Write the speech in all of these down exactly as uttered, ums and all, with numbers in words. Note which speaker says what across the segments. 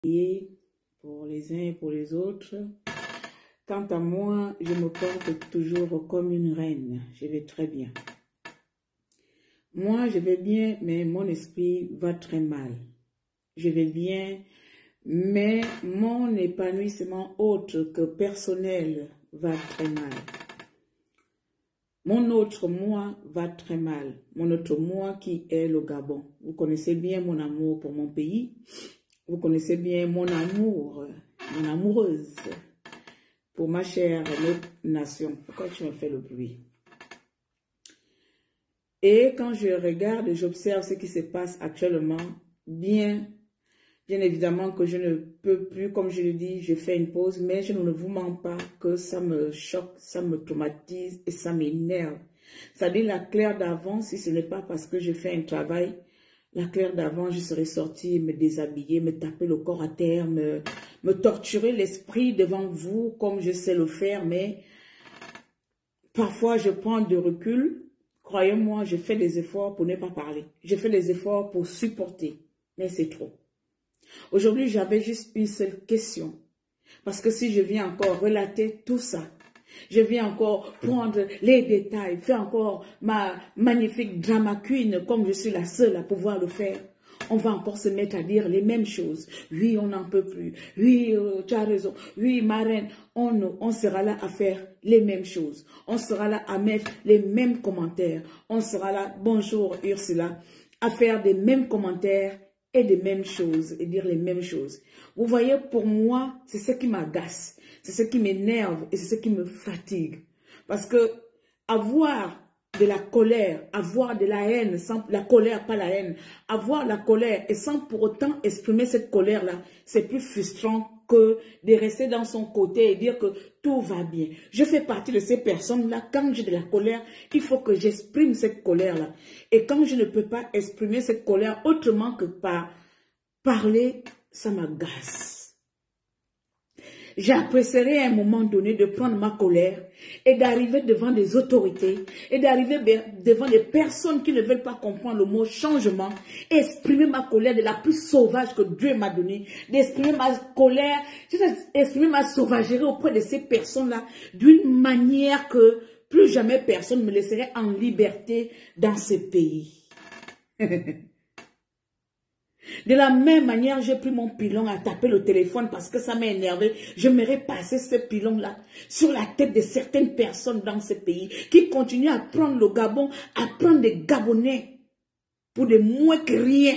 Speaker 1: prier pour les uns et pour les autres. Quant à moi, je me porte toujours comme une reine. Je vais très bien. Moi, je vais bien, mais mon esprit va très mal. Je vais bien, mais mon épanouissement autre que personnel va très mal. Mon autre moi va très mal. Mon autre moi qui est le Gabon. Vous connaissez bien mon amour pour mon pays. Vous connaissez bien mon amour, mon amoureuse pour ma chère nation. Pourquoi tu me fais le bruit? Et quand je regarde, j'observe ce qui se passe actuellement, bien, bien évidemment que je ne peux plus, comme je le dis, je fais une pause, mais je ne vous mens pas que ça me choque, ça me traumatise et ça m'énerve. Ça dit la Claire d'avant, si ce n'est pas parce que je fais un travail, la Claire d'avant, je serais sortie me déshabiller, me taper le corps à terre, me, me torturer l'esprit devant vous comme je sais le faire, mais parfois je prends de recul. Croyez-moi, je fais des efforts pour ne pas parler. Je fais des efforts pour supporter, mais c'est trop. Aujourd'hui, j'avais juste une seule question. Parce que si je viens encore relater tout ça, je viens encore prendre les détails, faire encore ma magnifique drama queen comme je suis la seule à pouvoir le faire, on va encore se mettre à dire les mêmes choses. Oui, on n'en peut plus. Oui, euh, tu as raison. Oui, ma reine, on, on sera là à faire les mêmes choses. On sera là à mettre les mêmes commentaires. On sera là, bonjour Ursula, à faire des mêmes commentaires et des mêmes choses, et dire les mêmes choses. Vous voyez, pour moi, c'est ce qui m'agace, c'est ce qui m'énerve et c'est ce qui me fatigue. Parce que avoir de la colère, avoir de la haine, sans la colère, pas la haine, avoir la colère et sans pour autant exprimer cette colère-là, c'est plus frustrant que de rester dans son côté et dire que tout va bien. Je fais partie de ces personnes-là, quand j'ai de la colère, il faut que j'exprime cette colère-là. Et quand je ne peux pas exprimer cette colère autrement que par parler, ça m'agace. J'apprécierais à un moment donné de prendre ma colère et d'arriver devant des autorités et d'arriver devant des personnes qui ne veulent pas comprendre le mot changement, exprimer ma colère de la plus sauvage que Dieu m'a donnée, d'exprimer ma colère, d'exprimer ma sauvagerie auprès de ces personnes-là d'une manière que plus jamais personne ne me laisserait en liberté dans ce pays. De la même manière, j'ai pris mon pilon à taper le téléphone parce que ça m'a énervé. J'aimerais passer ce pilon-là sur la tête de certaines personnes dans ce pays qui continuent à prendre le Gabon, à prendre des Gabonais pour des moins que rien.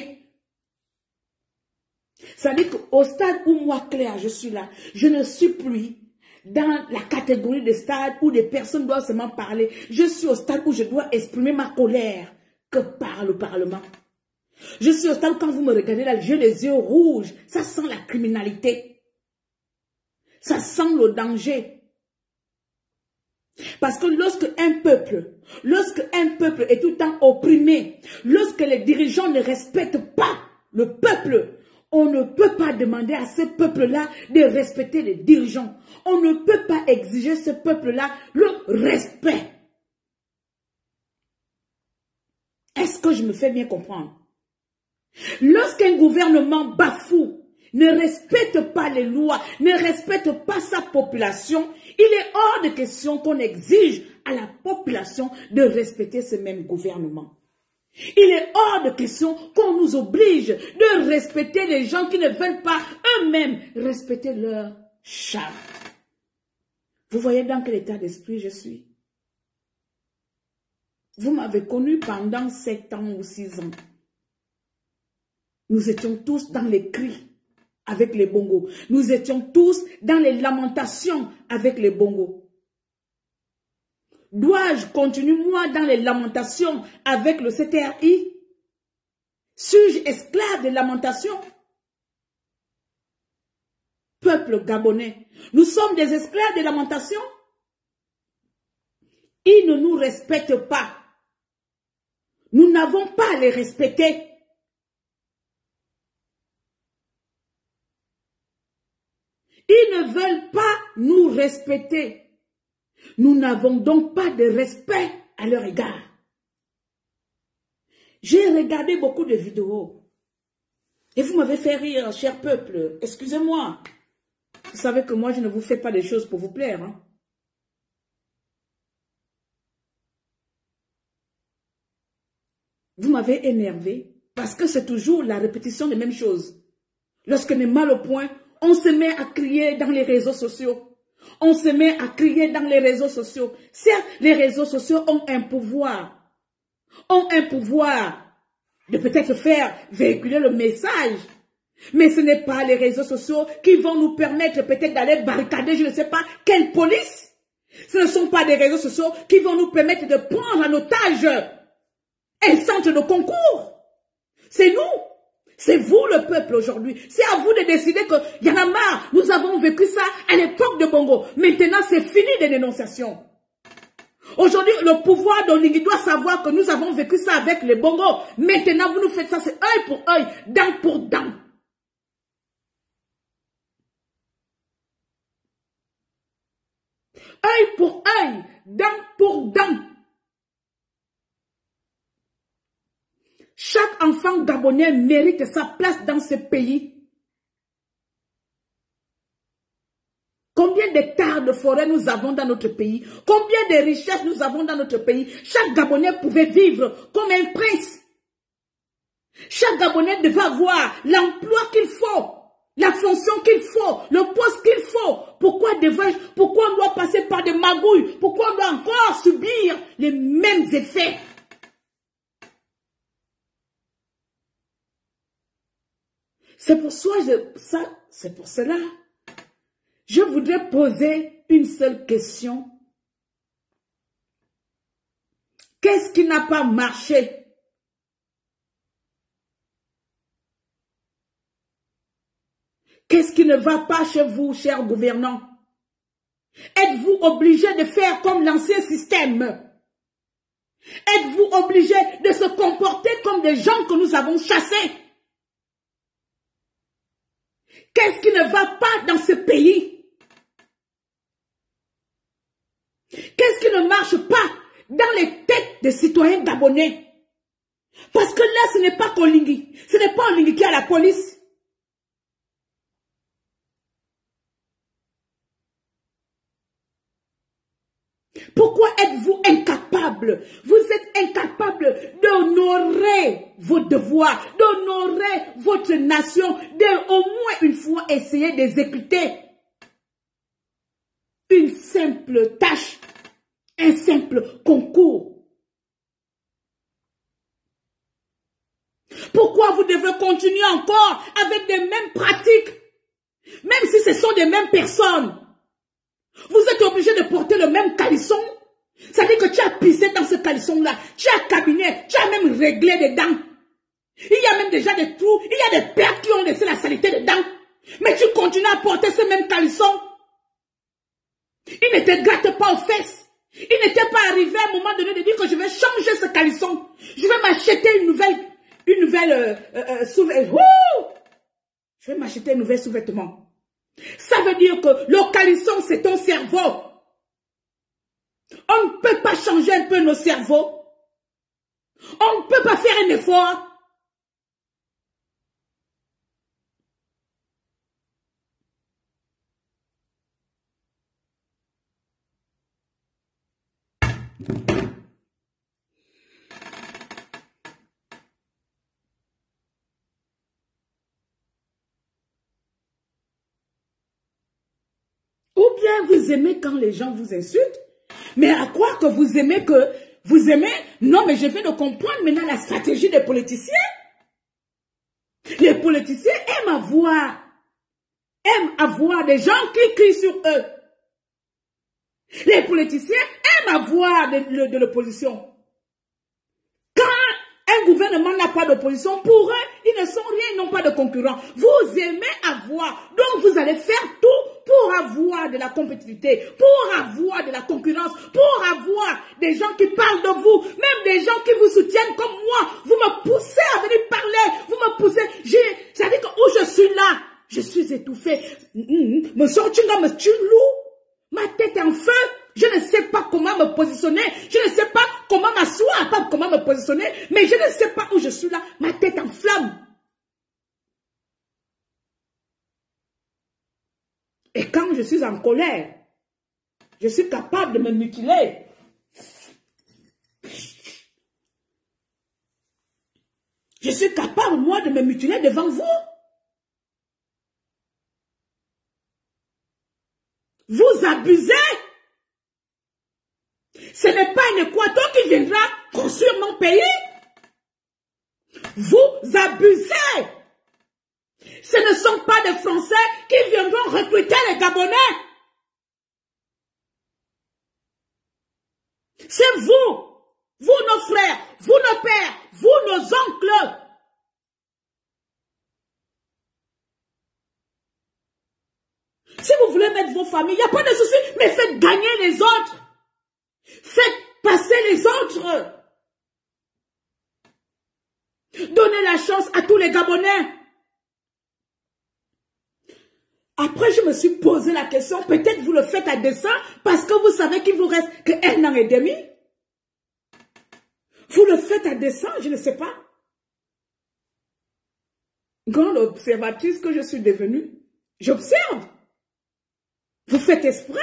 Speaker 1: Ça veut dire qu'au stade où moi, Claire, je suis là, je ne suis plus dans la catégorie de stade où des personnes doivent seulement parler. Je suis au stade où je dois exprimer ma colère que par le Parlement. Je suis au stade, quand vous me regardez là, j'ai les yeux rouges. Ça sent la criminalité. Ça sent le danger. Parce que lorsque un peuple, lorsque un peuple est tout le temps opprimé, lorsque les dirigeants ne respectent pas le peuple, on ne peut pas demander à ce peuple-là de respecter les dirigeants. On ne peut pas exiger ce peuple-là le respect. Est-ce que je me fais bien comprendre? Lorsqu'un gouvernement bafoue, ne respecte pas les lois, ne respecte pas sa population, il est hors de question qu'on exige à la population de respecter ce même gouvernement. Il est hors de question qu'on nous oblige de respecter les gens qui ne veulent pas eux-mêmes respecter leur charte. Vous voyez dans quel état d'esprit je suis? Vous m'avez connu pendant sept ans ou six ans. Nous étions tous dans les cris avec les bongos. Nous étions tous dans les lamentations avec les bongos. Dois-je continuer moi dans les lamentations avec le C T R I? Suis-je esclave de lamentation? Peuple gabonais, nous sommes des esclaves de lamentation. Ils ne nous respectent pas. Nous n'avons pas à les respecter. Ils ne veulent pas nous respecter. Nous n'avons donc pas de respect à leur égard. J'ai regardé beaucoup de vidéos. Et vous m'avez fait rire, cher peuple. Excusez-moi. Vous savez que moi, je ne vous fais pas des choses pour vous plaire. Hein? Vous m'avez énervé parce que c'est toujours la répétition des mêmes choses. Lorsqu'on est mal au point, on se met à crier dans les réseaux sociaux. On se met à crier dans les réseaux sociaux. Certes, les réseaux sociaux ont un pouvoir. Ont un pouvoir de peut-être faire véhiculer le message. Mais ce n'est pas les réseaux sociaux qui vont nous permettre peut-être d'aller barricader, je ne sais pas, quelle police. Ce ne sont pas des réseaux sociaux qui vont nous permettre de prendre en otage un centre de concours. C'est nous. C'est vous le peuple aujourd'hui. C'est à vous de décider que y en a marre. Nous avons vécu ça à l'époque de Bongo. Maintenant, c'est fini des dénonciations. Aujourd'hui, le pouvoir d'Olingi doit savoir que nous avons vécu ça avec les Bongo. Maintenant, vous nous faites ça, c'est œil pour œil, dent pour dent. Œil pour œil, dent pour dent. Chaque enfant gabonais mérite sa place dans ce pays. Combien d'hectares de forêt nous avons dans notre pays? Combien de richesses nous avons dans notre pays? Chaque Gabonais pouvait vivre comme un prince. Chaque Gabonais devait avoir l'emploi qu'il faut, la fonction qu'il faut, le poste qu'il faut. Pourquoi devais-je, pourquoi on doit passer par des magouilles? Pourquoi on doit encore subir les mêmes effets? C'est pour ça, je, ça, c'est pour cela. Je voudrais poser une seule question. Qu'est-ce qui n'a pas marché? Qu'est-ce qui ne va pas chez vous, chers gouvernants? Êtes-vous obligés de faire comme l'ancien système? Êtes-vous obligés de se comporter comme des gens que nous avons chassés? Qu'est-ce qui ne va pas dans ce pays? Qu'est-ce qui ne marche pas dans les têtes des citoyens gabonais? Parce que là, ce n'est pas Kolingui. Ce n'est pas Kolingui qui a la police. Pourquoi êtes-vous incapable? Vous êtes incapable d'honorer vos devoirs, d'honorer votre nation, de au moins une fois essayer d'exécuter une simple tâche, un simple concours. Pourquoi vous devez continuer encore avec les mêmes pratiques, même si ce sont des mêmes personnes? Vous êtes obligé de porter le même caleçon. Ça veut dire que tu as pissé dans ce caleçon-là. Tu as cabiné, tu as même réglé des dents. Il y a même déjà des trous, il y a des pertes qui ont laissé la saleté dedans. Mais tu continues à porter ce même caleçon. Il ne te gratte pas aux fesses. Il n'était pas arrivé à un moment donné de dire que je vais changer ce caleçon. Je vais m'acheter une nouvelle, une nouvelle euh, euh, sous-vêtement. Je vais m'acheter une nouvelle sous-vêtement. Ça veut dire que le caleçon, c'est ton cerveau. On ne peut pas changer un peu nos cerveaux. On ne peut pas faire un effort. Ou bien vous aimez quand les gens vous insultent, mais à quoi que vous aimez que vous aimez? Non, mais je viens de comprendre maintenant la stratégie des politiciens. Les politiciens aiment avoir, aiment avoir des gens qui crient sur eux. Les politiciens aiment avoir de, de, de l'opposition. Quand un gouvernement n'a pas d'opposition, pour eux, ils ne sont rien, ils n'ont pas de concurrents. Vous aimez avoir, donc vous allez faire tout pour avoir de la compétitivité, pour avoir de la concurrence, pour avoir des gens qui parlent de vous, même des gens qui vous soutiennent comme moi. Vous me poussez à venir parler, vous me poussez. Ça veut dire que où je suis là, je suis étouffée. Me sortinga me loup, ma tête est en feu. Je ne sais pas comment me positionner, je ne sais pas comment m'asseoir, pas comment me positionner, mais je ne sais pas où je suis là, ma tête en flamme. Et quand je suis en colère, je suis capable de me mutiler. Je suis capable, moi, de me mutiler devant vous. Vous abusez. Ce n'est pas un Équateur qui viendra construire mon pays. Vous abusez. Ce ne sont pas des Français qui viendront recruter les Gabonais. C'est vous, vous nos frères, vous nos pères, vous nos oncles. Si vous voulez mettre vos familles, il n'y a pas de souci, mais faites gagner les autres. Faites passer les autres. Donnez la chance à tous les Gabonais. Après, je me suis posé la question, peut-être vous le faites à dessein parce que vous savez qu'il vous reste qu'un an et demi. Vous le faites à dessein, je ne sais pas. Grande observatrice que je suis devenue, j'observe. Vous faites exprès.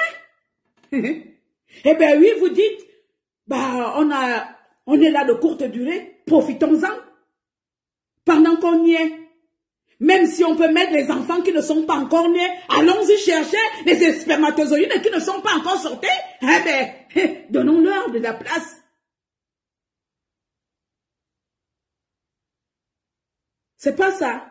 Speaker 1: Eh bien oui, vous dites, bah, on, a, on est là de courte durée, profitons-en. Pendant qu'on y est. Même si on peut mettre les enfants qui ne sont pas encore nés, allons-y chercher les spermatozoïdes qui ne sont pas encore sortis. Eh bien, donnons-leur de la place. C'est pas ça.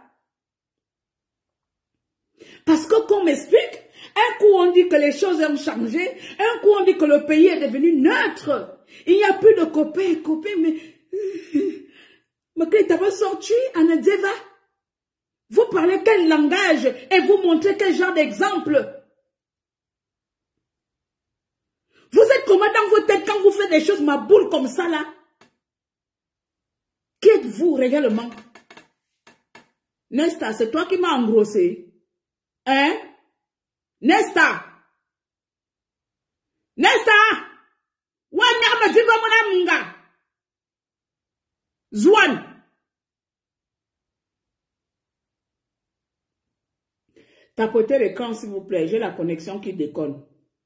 Speaker 1: Parce que qu'on m'explique, un coup on dit que les choses ont changé, un coup on dit que le pays est devenu neutre. Il n'y a plus de copains, copains, mais... Mais quand tu avais sorti en Edzeva, vous parlez quel langage et vous montrez quel genre d'exemple. Vous êtes comment dans vos têtes quand vous faites des choses ma boule comme ça là? Qui êtes-vous réellement? Nesta, c'est toi qui m'as engrossé. Hein? Nesta! Nesta! Wanyama diva mona munga! Zouane! Tapotez l'écran s'il vous plaît, j'ai la connexion qui déconne.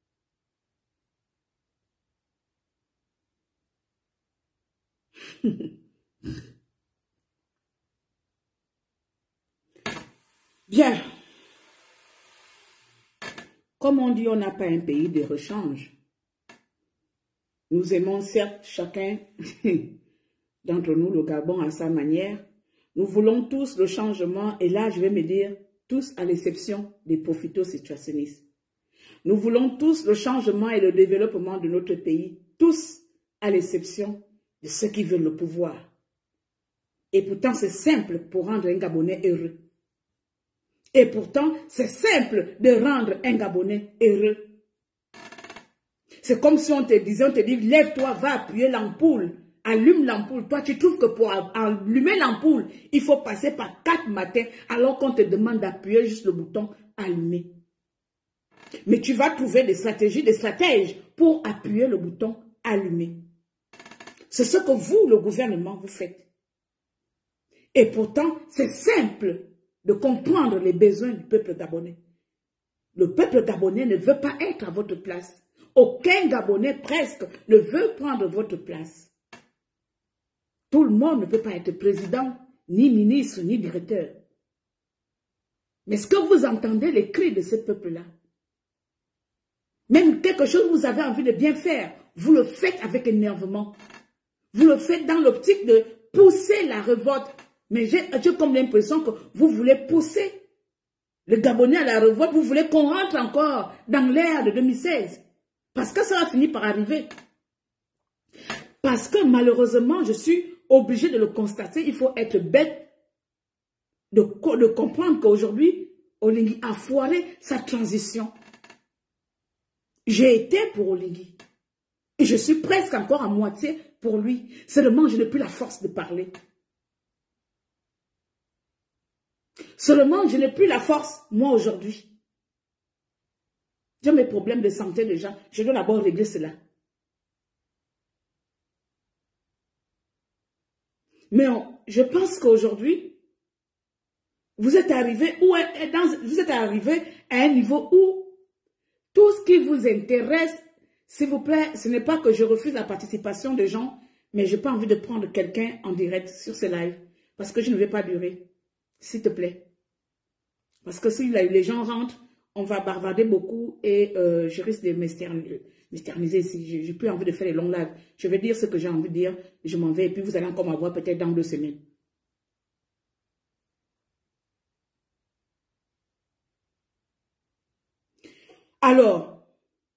Speaker 1: Bien. Comme on dit, on n'a pas un pays de rechange. Nous aimons certes chacun d'entre nous le Gabon à sa manière. Nous voulons tous le changement et là je vais me dire tous à l'exception des profito-situationnistes. Nous voulons tous le changement et le développement de notre pays, tous à l'exception de ceux qui veulent le pouvoir. Et pourtant c'est simple pour rendre un Gabonais heureux. Et pourtant c'est simple de rendre un Gabonais heureux. C'est comme si on te disait, on te dit, lève-toi, va appuyer l'ampoule. Allume l'ampoule. Toi, tu trouves que pour allumer l'ampoule, il faut passer par quatre matins alors qu'on te demande d'appuyer juste le bouton allumer. Mais tu vas trouver des stratégies, des stratèges pour appuyer le bouton allumer. C'est ce que vous, le gouvernement, vous faites. Et pourtant, c'est simple de comprendre les besoins du peuple gabonais. Le peuple gabonais ne veut pas être à votre place. Aucun Gabonais presque ne veut prendre votre place. Tout le monde ne peut pas être président, ni ministre, ni directeur. Mais est-ce que vous entendez les cris de ce peuple-là? Même quelque chose que vous avez envie de bien faire, vous le faites avec énervement. Vous le faites dans l'optique de pousser la révolte. Mais j'ai comme l'impression que vous voulez pousser le Gabonais à la révolte. Vous voulez qu'on rentre encore dans l'ère de deux mille seize. Parce que ça va finir par arriver. Parce que malheureusement, je suis obligé de le constater, il faut être bête de, de comprendre qu'aujourd'hui, Oligui a foiré sa transition. J'ai été pour Oligui. Et je suis presque encore à moitié pour lui. Seulement, je n'ai plus la force de parler. Seulement, je n'ai plus la force, moi, aujourd'hui. J'ai mes problèmes de santé déjà. Je dois d'abord régler cela. Mais on, je pense qu'aujourd'hui, vous êtes arrivé où, dans, vous êtes arrivé à un niveau où Tout ce qui vous intéresse, s'il vous plaît, ce n'est pas que je refuse la participation des gens, mais je n'ai pas envie de prendre quelqu'un en direct sur ce live, parce que je ne vais pas durer, s'il te plaît. Parce que si les gens rentrent, on va bavarder beaucoup et euh, je risque de m'externiser ici. Je n'ai plus envie de faire les longs lives. Je vais dire ce que j'ai envie de dire, je m'en vais et puis vous allez encore m'avoir peut-être dans deux semaines. Alors,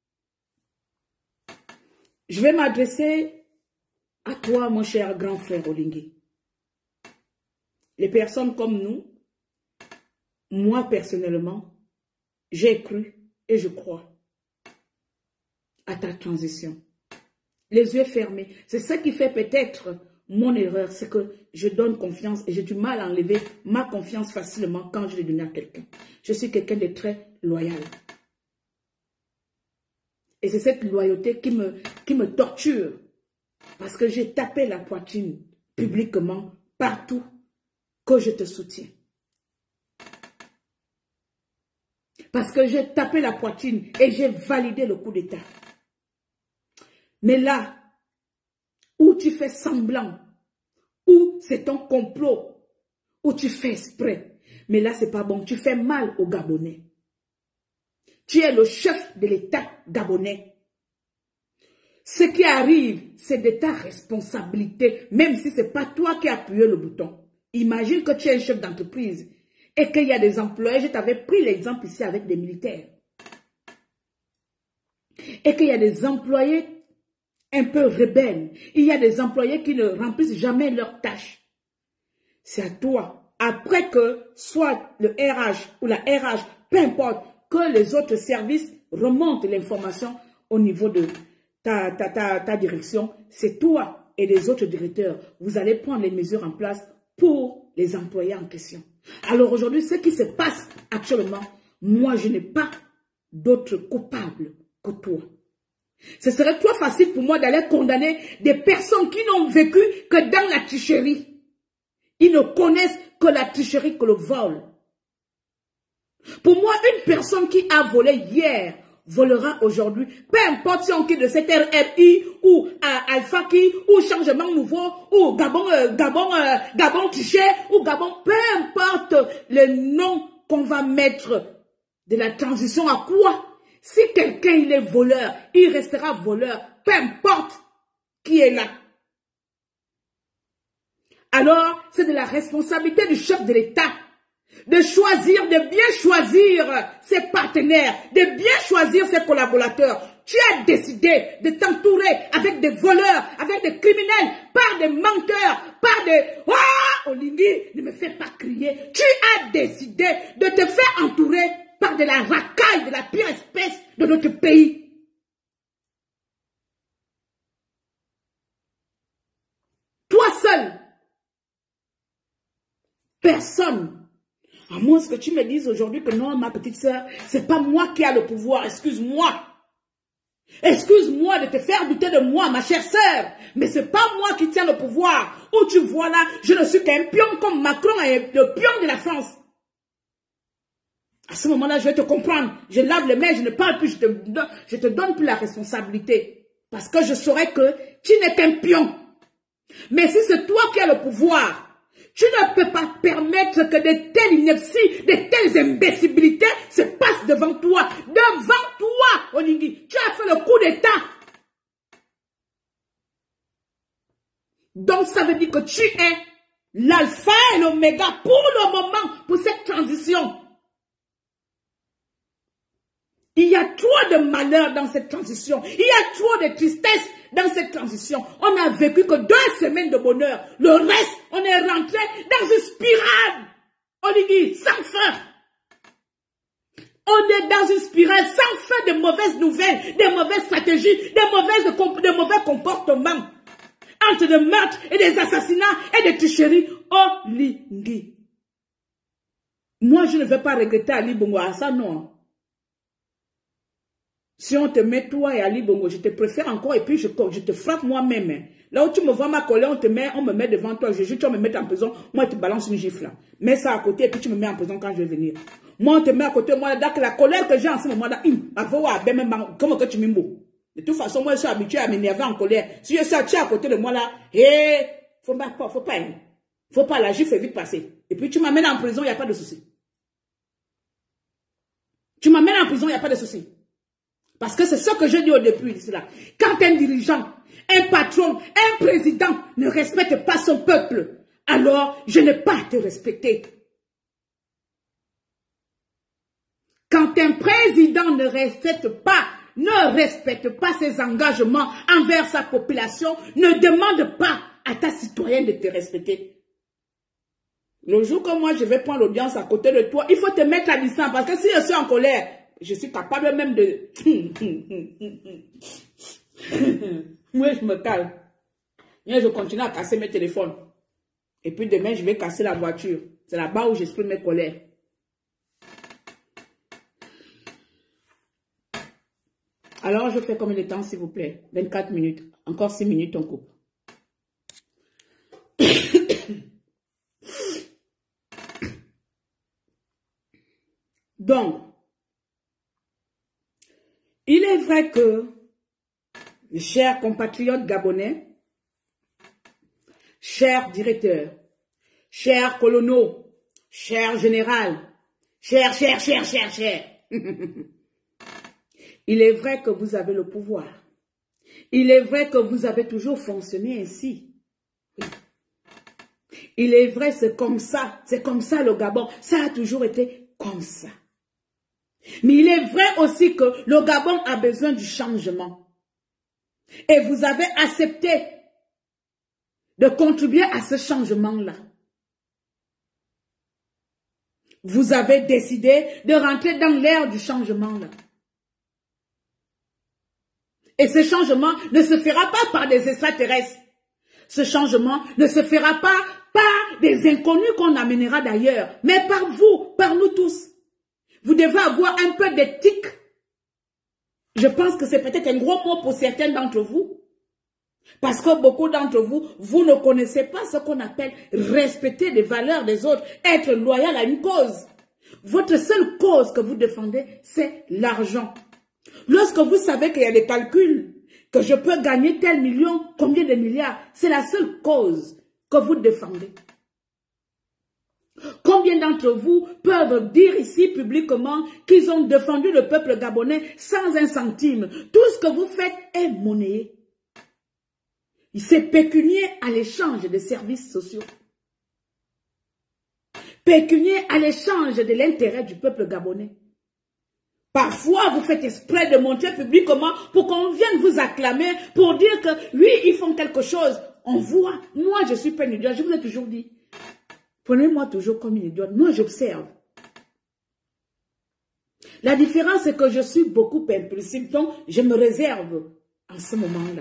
Speaker 1: je vais m'adresser à toi, mon cher grand frère Olingué. Les personnes comme nous, moi personnellement, j'ai cru et je crois à ta transition. Les yeux fermés. C'est ce qui fait peut-être mon erreur, c'est que je donne confiance et j'ai du mal à enlever ma confiance facilement quand je l'ai donnée à quelqu'un. Je suis quelqu'un de très loyal. Et c'est cette loyauté qui me, qui me torture. Parce que j'ai tapé la poitrine publiquement, partout, que je te soutiens. Parce que j'ai tapé la poitrine et j'ai validé le coup d'État. Mais là, où tu fais semblant, où c'est ton complot, où tu fais exprès, mais là, c'est pas bon. Tu fais mal aux Gabonais. Tu es le chef de l'État gabonais. Ce qui arrive, c'est de ta responsabilité, même si ce n'est pas toi qui as appuyé le bouton. Imagine que tu es un chef d'entreprise et qu'il y a des employés. Je t'avais pris l'exemple ici avec des militaires. Et qu'il y a des employés un peu rebelles. Il y a des employés qui ne remplissent jamais leurs tâches. C'est à toi, après que soit le R H ou la R H, peu importe, que les autres services remontent l'information au niveau de ta, ta, ta, ta direction, c'est toi et les autres directeurs. Vous allez prendre les mesures en place pour les employés en question. Alors aujourd'hui, ce qui se passe actuellement, moi, je n'ai pas d'autre coupable que toi. Ce serait trop facile pour moi d'aller condamner des personnes qui n'ont vécu que dans la tricherie. Ils ne connaissent que la tricherie, que le vol. Pour moi, une personne qui a volé hier, volera aujourd'hui. Peu importe si on quitte de cette R R I ou à Alpha Ki ou changement nouveau ou Gabon, euh, Gabon, euh, Gabon triché ou Gabon, peu importe le nom qu'on va mettre de la transition à quoi. Si quelqu'un il est voleur, il restera voleur, peu importe qui est là. Alors, c'est de la responsabilité du chef de l'État de choisir, de bien choisir ses partenaires, de bien choisir ses collaborateurs. Tu as décidé de t'entourer avec des voleurs, avec des criminels, par des menteurs, par des... Ah, Olingi, ne me fais pas crier. Tu as décidé de te faire entourer par de la racaille, de la pire espèce de notre pays. Toi seul. Personne. À moins que tu me dises aujourd'hui que non, ma petite sœur, c'est pas moi qui a le pouvoir, excuse-moi. Excuse-moi de te faire douter de moi, ma chère sœur. Mais c'est pas moi qui tiens le pouvoir. Où tu vois là, je ne suis qu'un pion comme Macron est le pion de la France. À ce moment-là, je vais te comprendre. Je lave les mains, je ne parle plus, je te, je te donne plus la responsabilité. Parce que je saurais que tu n'es qu'un pion. Mais si c'est toi qui as le pouvoir, tu ne peux pas permettre que de telles inepties, de telles imbécilités se passent devant toi. Devant toi, Olingi. Tu as fait le coup d'État. Donc ça veut dire que tu es l'alpha et l'oméga pour le moment, pour cette transition. Il y a trop de malheur dans cette transition. Il y a trop de tristesse dans cette transition. On n'a vécu que deux semaines de bonheur. Le reste, on est rentré dans une spirale. On dit sans fin. On est dans une spirale sans fin de mauvaises nouvelles, de mauvaises stratégies, de, mauvaises, de mauvais comportements. Entre des meurtres et des assassinats et des tricheries. Olingi. Moi, je ne vais pas regretter Ali Bongo. Ça, non. Si on te met toi et Ali Bongo, je te préfère encore et puis je, je te frappe moi-même. Là où tu me vois ma colère, on te met, on me met devant toi, je jure, tu vas me mettre en prison, moi tu balances une gifle là. Mets ça à côté et puis tu me mets en prison quand je vais venir. Moi on te met à côté, moi là, la colère que j'ai en ce moment-là, comment que tu m'imbo. De toute façon, moi je suis habitué à m'énerver en colère. Si je suis à côté de moi là, hé, faut pas, faut pas, faut pas, la gifle fait vite passer. Et puis tu m'amènes en prison, il n'y a pas de souci. Tu m'amènes en prison, il n'y a pas de souci. Parce que c'est ce que je dis au début de cela. Quand un dirigeant, un patron, un président ne respecte pas son peuple, alors je n'ai pas à te respecter. Quand un président ne respecte pas, ne respecte pas ses engagements envers sa population, ne demande pas à ta citoyenne de te respecter. Le jour que moi je vais prendre l'audience à côté de toi, il faut te mettre à distance parce que si je suis en colère, je suis capable même de... Moi, je me calme. Moi, je continue à casser mes téléphones. Et puis demain, je vais casser la voiture. C'est là-bas où j'exprime mes colères. Alors, je fais combien de temps, s'il vous plaît? vingt-quatre minutes. Encore six minutes, on coupe. Donc, il est vrai que, mes chers compatriotes gabonais, chers directeurs, chers colonels, chers généraux, chers, chers, chers, chers, chers, il est vrai que vous avez le pouvoir. Il est vrai que vous avez toujours fonctionné ainsi. Il est vrai, c'est comme ça, c'est comme ça le Gabon, ça a toujours été comme ça. Mais il est vrai aussi que le Gabon a besoin du changement. Et vous avez accepté de contribuer à ce changement-là. Vous avez décidé de rentrer dans l'ère du changement-là. Et ce changement ne se fera pas par des extraterrestres. Ce changement ne se fera pas par des inconnus qu'on amènera d'ailleurs, mais par vous, par nous tous. Vous devez avoir un peu d'éthique. Je pense que c'est peut-être un gros mot pour certains d'entre vous. Parce que beaucoup d'entre vous, vous ne connaissez pas ce qu'on appelle respecter les valeurs des autres, être loyal à une cause. Votre seule cause que vous défendez, c'est l'argent. Lorsque vous savez qu'il y a des calculs, que je peux gagner tel million, combien de milliards, c'est la seule cause que vous défendez. Combien d'entre vous peuvent dire ici publiquement qu'ils ont défendu le peuple gabonais sans un centime? Tout ce que vous faites est monnayé. C'est pécunier à l'échange des services sociaux. Pécunier à l'échange de l'intérêt du peuple gabonais. Parfois, vous faites exprès de montrer publiquement pour qu'on vienne vous acclamer, pour dire que oui, ils font quelque chose. On voit. Moi, je suis pas une idiote. Je vous ai toujours dit. Prenez-moi toujours comme une idiote. Moi, j'observe. La différence, c'est que je suis beaucoup impulsive. Donc, je me réserve en ce moment-là.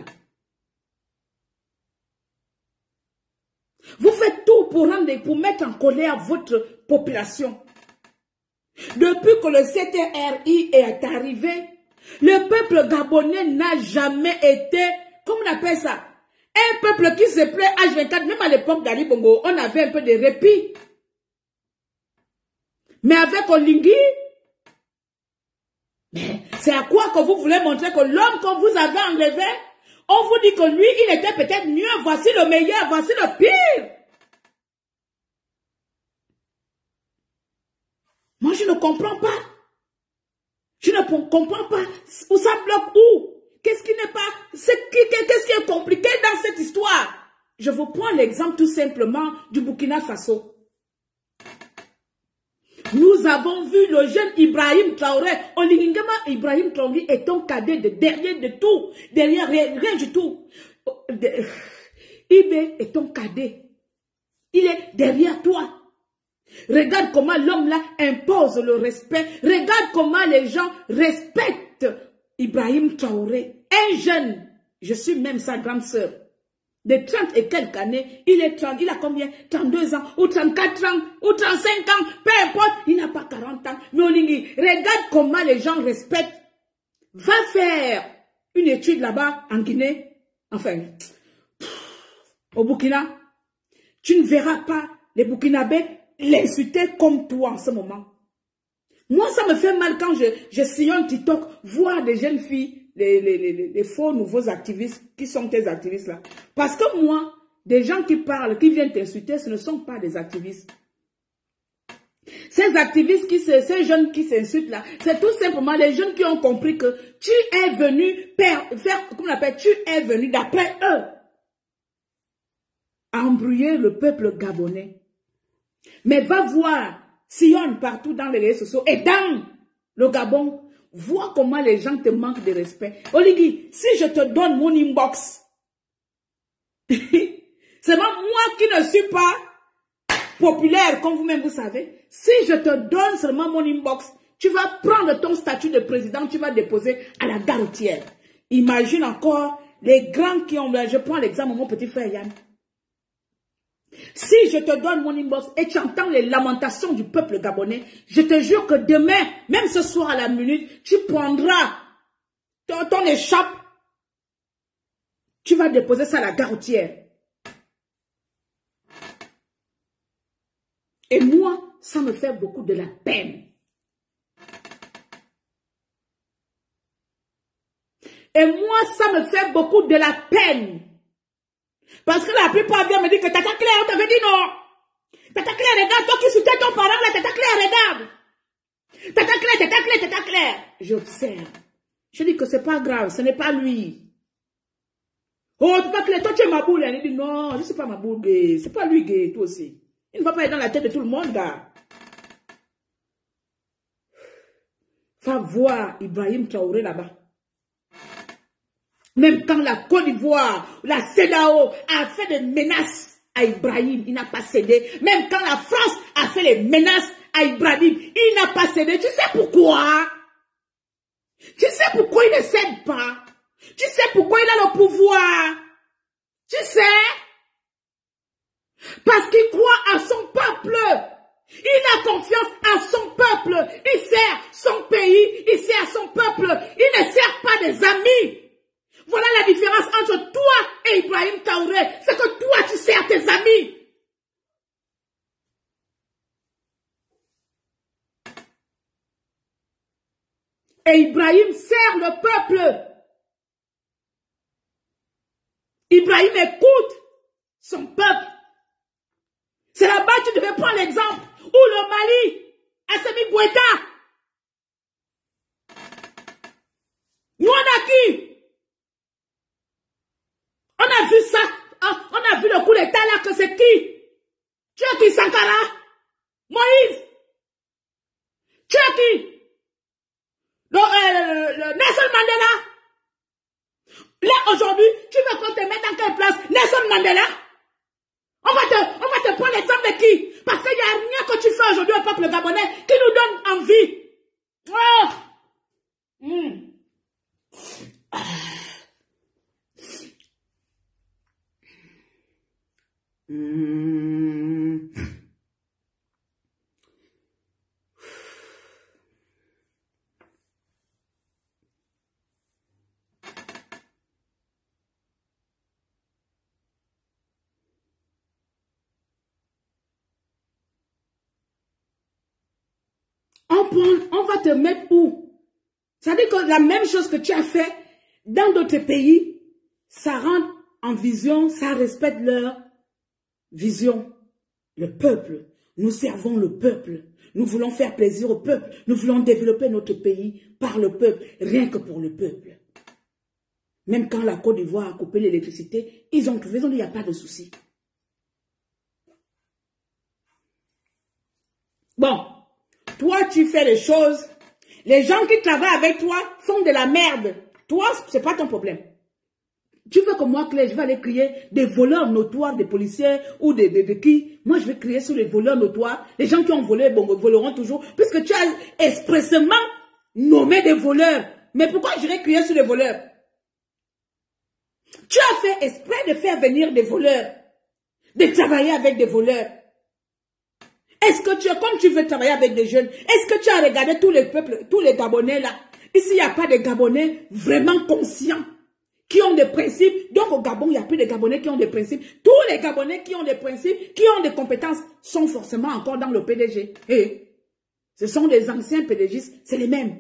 Speaker 1: Vous faites tout pour, rendre, pour mettre en colère votre population. Depuis que le C T R I est arrivé, le peuple gabonais n'a jamais été, comment on appelle ça, un peuple qui se plaît H vingt-quatre, même à l'époque d'Ali Bongo, on avait un peu de répit. Mais avec Olingi, c'est à quoi que vous voulez montrer que l'homme que vous avez enlevé, on vous dit que lui, il était peut-être mieux, voici le meilleur, voici le pire. Moi, je ne comprends pas. Je ne comprends pas. Où ça bloque où? Qu'est-ce qui n'est pas... Qu'est-ce qui est compliqué dans cette histoire? Je vous prends l'exemple tout simplement du Burkina Faso. Nous avons vu le jeune Ibrahim Traoré. Olingama Ibrahim Traoré est ton cadet de derrière de tout. Derrière rien, rien du tout. Ibé est ton cadet. Il est derrière toi. Regarde comment l'homme là impose le respect. Regarde comment les gens respectent Ibrahim Traoré. Un jeune, je suis même sa grande sœur, de trente et quelques années, il est trente, il a combien? trente-deux ans, ou trente-quatre ans, ou trente-cinq ans, peu importe, il n'a pas quarante ans. Mais Olingi, regarde comment les gens respectent Va faire une étude là-bas en Guinée, enfin, au Burkina. Tu ne verras pas les Burkinabés l'insulter comme toi en ce moment. Moi, ça me fait mal quand je, je sillonne TikTok, voir des jeunes filles, les, les, les, les faux nouveaux activistes, qui sont tes activistes là. Parce que moi, des gens qui parlent, qui viennent t'insulter, ce ne sont pas des activistes. Ces activistes, qui se, ces jeunes qui s'insultent là, c'est tout simplement les jeunes qui ont compris que tu es venu faire, faire comment on appelle, tu es venu d'après eux à embrouiller le peuple gabonais. Mais va voir, sillonne partout dans les réseaux sociaux et dans le Gabon, vois comment les gens te manquent de respect. Oligui, si je te donne mon inbox, c'est moi qui ne suis pas populaire, comme vous-même vous savez. Si je te donne seulement mon inbox, tu vas prendre ton statut de président, tu vas déposer à la gare routière. Imagine encore les grands qui ont... Je prends l'exemple de mon petit frère Yann. Si je te donne mon inbox et tu entends les lamentations du peuple gabonais, je te jure que demain, même ce soir à la minute, tu prendras ton, ton échappe, tu vas déposer ça à la gare routière. Et moi, ça me fait beaucoup de la peine. Et moi, ça me fait beaucoup de la peine. Parce que la plupart viennent me dire que Tata Claire, on t'avait dit non. Tata Claire, regarde, toi qui soutiens ton parent là, Tata Claire, regarde. Tata Claire, Tata Claire, Tata Claire. J'observe. Je dis que c'est pas grave, ce n'est pas lui. Oh, Tata Claire, toi tu es ma boule. Elle dit non, je ne suis pas ma boule gay. C'est pas lui gay, toi aussi. Il ne va pas être dans la tête de tout le monde, gars. Va voir Ibrahim Traoré là-bas. Même quand la Côte d'Ivoire, la CEDEAO a fait des menaces à Ibrahim, il n'a pas cédé. Même quand la France a fait les menaces à Ibrahim, il n'a pas cédé. Tu sais pourquoi? Tu sais pourquoi il ne cède pas? Tu sais pourquoi il a le pouvoir? Tu sais? Parce qu'il croit à son peuple. Il a confiance à son peuple. Il sert son pays. Il sert son peuple. Il ne sert pas des amis. Voilà la différence entre toi et Ibrahim Traoré. C'est que toi, tu sers tes amis. Et Ibrahim sert le peuple. Ibrahim écoute son peuple. C'est là-bas que tu devais prendre l'exemple. Ou le Mali, Assimi Goïta. Nous on a qui? On a vu ça, on a vu le coup d'état là que c'est qui? Tu es qui, Sankara? Moïse? Tu es qui? Le, euh, le, le Nelson Mandela? Là aujourd'hui, tu veux qu'on te mette en quelle place? Nelson Mandela? On va te, on va te prendre l'exemple de qui? Parce qu'il n'y a rien que tu fais aujourd'hui au peuple gabonais qui nous donne envie. Oh! Mm. Ah. Mmh. On, prend, on va te mettre où? C'est-à-dire que la même chose que tu as fait dans d'autres pays, ça rentre en vision, ça respecte leur vision. Le peuple, nous servons le peuple. Nous voulons faire plaisir au peuple. Nous voulons développer notre pays par le peuple, rien que pour le peuple. Même quand la Côte d'Ivoire a coupé l'électricité, ils ont trouvé, ils ont dit, il n'y a pas de souci. Bon, toi, tu fais les choses. Les gens qui travaillent avec toi font de la merde. Toi, ce n'est pas ton problème. Tu veux que moi, Claire, je vais aller crier des voleurs notoires, des policiers ou des, des, des qui? Moi, je vais crier sur les voleurs notoires. Les gens qui ont volé, bon, voleront toujours. Puisque tu as expressément nommé des voleurs. Mais pourquoi j'irais crier sur les voleurs? Tu as fait exprès de faire venir des voleurs. De travailler avec des voleurs. Est-ce que tu, comme tu veux travailler avec des jeunes, est-ce que tu as regardé tous les peuples, tous les Gabonais là? Ici, il n'y a pas de Gabonais vraiment conscients qui ont des principes. Donc au Gabon, il n'y a plus de Gabonais qui ont des principes. Tous les Gabonais qui ont des principes, qui ont des compétences, sont forcément encore dans le P D G. Et ce sont des anciens PDGistes, c'est les mêmes.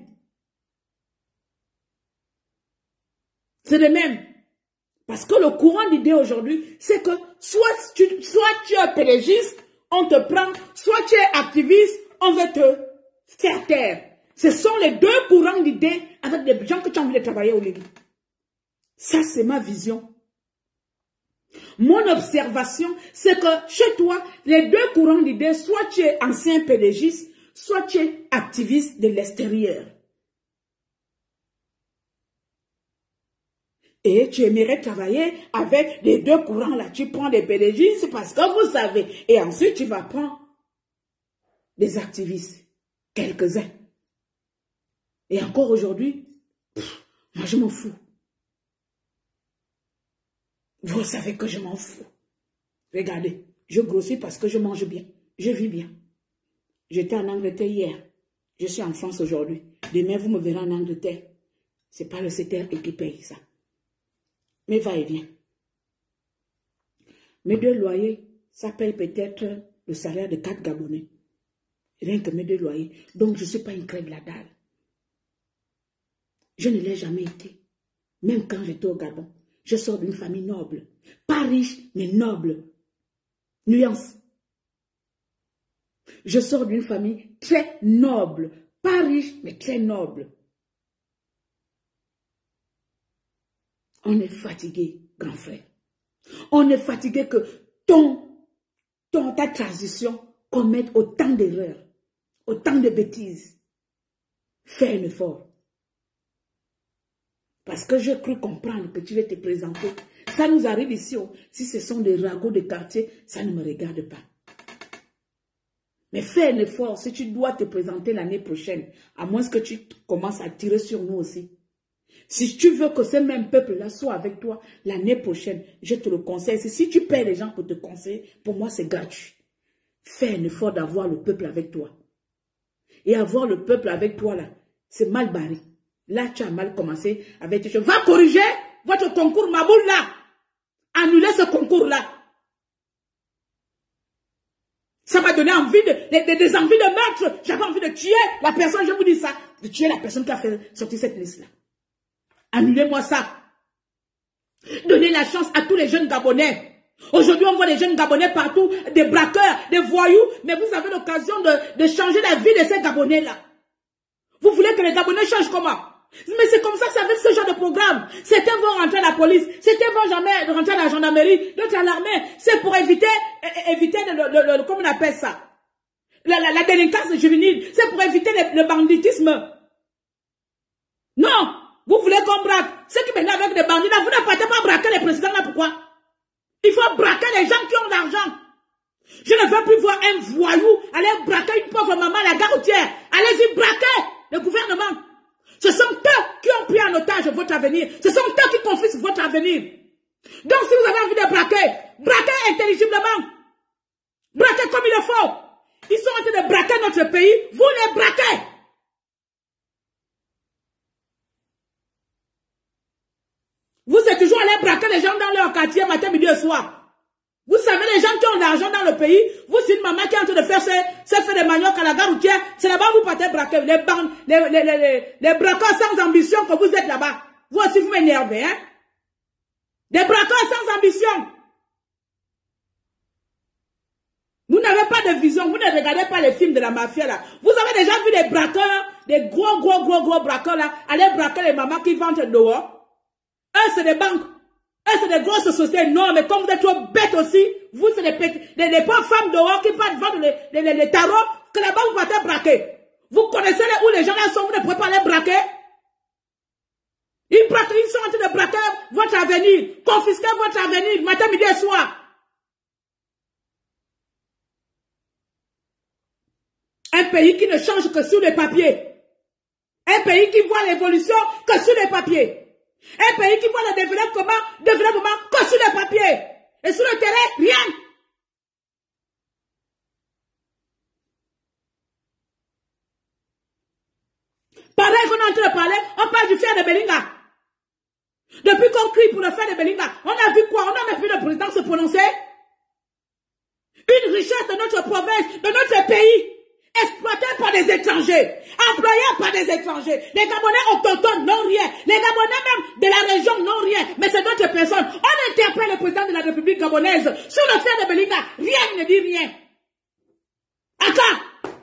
Speaker 1: C'est les mêmes. Parce que le courant d'idée aujourd'hui, c'est que soit tu, soit tu es PDGiste, on te prend, soit tu es activiste, on veut te faire taire. Ce sont les deux courants d'idées avec des gens que tu as envie de travailler au Libye. Ça, c'est ma vision. Mon observation, c'est que chez toi, les deux courants d'idées, soit tu es ancien PDGiste, soit tu es activiste de l'extérieur. Et tu aimerais travailler avec les deux courants là. Tu prends des PDGistes parce que vous savez. Et ensuite, tu vas prendre des activistes. Quelques-uns. Et encore aujourd'hui, moi je m'en fous. Vous savez que je m'en fous. Regardez, je grossis parce que je mange bien. Je vis bien. J'étais en Angleterre hier. Je suis en France aujourd'hui. Demain, vous me verrez en Angleterre. Ce n'est pas le C T R qui paye ça. Mais va et vient. Mes deux loyers, ça paye peut-être le salaire de quatre Gabonais. Rien que mes deux loyers. Donc, je ne suis pas une crème de la dalle. Je ne l'ai jamais été. Même quand j'étais au Gabon. Je sors d'une famille noble. Pas riche, mais noble. Nuance. Je sors d'une famille très noble. Pas riche, mais très noble. On est fatigué, grand frère. On est fatigué que ton, ton, ta transition commette autant d'erreurs, autant de bêtises. Fais un effort. Parce que j'ai cru comprendre que tu veux te présenter. Ça nous arrive ici. Oh. Si ce sont des ragots de quartier, ça ne me regarde pas. Mais fais un effort si tu dois te présenter l'année prochaine. À moins que tu commences à tirer sur nous aussi. Si tu veux que ce même peuple-là soit avec toi l'année prochaine, je te le conseille. Si tu payes les gens pour te conseiller, pour moi c'est gratuit. Fais un effort d'avoir le peuple avec toi. Et avoir le peuple avec toi là, c'est mal barré. Là, tu as mal commencé avec tes choses. Va corriger votre concours Maboul là. Annulez ce concours-là. Ça m'a donné envie de, de, de, des envies de meurtre. J'avais envie de tuer la personne, je vous dis ça, de tuer la personne qui a fait sortir cette liste-là. Annulez-moi ça. Donnez la chance à tous les jeunes Gabonais. Aujourd'hui, on voit des jeunes Gabonais partout, des braqueurs, des voyous, mais vous avez l'occasion de, de changer la vie de ces Gabonais-là. Vous voulez que les Gabonais changent comment? Mais c'est comme ça que ça fait ce genre de programme. Certains vont rentrer à la police, certains vont jamais rentrer à la gendarmerie, d'autres à l'armée. C'est pour éviter, éviter le, le, le, comment on appelle ça? La, la, la délinquance juvénile. C'est pour éviter le, le banditisme. Non! Vous voulez qu'on braque? Ceux qui viennent avec des bandits là, vous ne partez pas braquer les présidents là, pourquoi? Il faut braquer les gens qui ont de l'argent. Je ne veux plus voir un voyou aller braquer une pauvre maman à la gare routière. Allez-y, braquer le gouvernement. Ce sont eux qui ont pris en otage votre avenir. Ce sont eux qui confisquent votre avenir. Donc si vous avez envie de braquer, braquez intelligiblement. Braquez comme il le faut. Ils sont en train de braquer notre pays. Vous les braquez. Vous êtes toujours allés braquer les gens dans leur quartier matin, midi et soir. Vous savez, les gens qui ont de l'argent dans le pays, vous, c'est une maman qui est en train de faire ce, ce fait de manioc à la gare routière, c'est là-bas que vous partez braquer. Les, bandes, les, les, les, les, les braqueurs sans ambition que vous êtes là-bas. Vous aussi, vous m'énervez, hein. Des braqueurs sans ambition. Vous n'avez pas de vision, vous ne regardez pas les films de la mafia, là. Vous avez déjà vu des braqueurs, des gros, gros, gros, gros braqueurs, là, aller braquer les mamans qui vendent dehors. Eux, c'est des banques. Eux, c'est des grosses sociétés. Non, mais comme vous êtes trop bêtes aussi, vous, c'est des, des, des pauvres femmes dehors qui partent vendre les, les, les, les tarots, que là-bas, vous partez braquer. Vous connaissez où les gens là sont, vous ne pouvez pas les braquer. Ils, braquent, ils sont en train de braquer votre avenir, confisquer votre avenir, matin, midi et soir. Un pays qui ne change que sur les papiers. Un pays qui voit l'évolution que sur les papiers. Un pays qui voit le développement, développement que sur les papiers. Et sur le terrain, rien. Pareil qu'on en train de parler, on parle du fer de Belinga. Depuis qu'on crie pour le fer de Belinga, on a vu quoi? On a même vu le président se prononcer. Une richesse de notre province, de notre pays, exploitée par des étrangers, employée par des étrangers. Les Gabonais autochtones n'ont rien. Les Gabonais même de la région n'ont rien. Mais c'est d'autres personnes. On interpelle le président de la République gabonaise sur le fer de Belinga. Rien, il ne dit rien. Attends.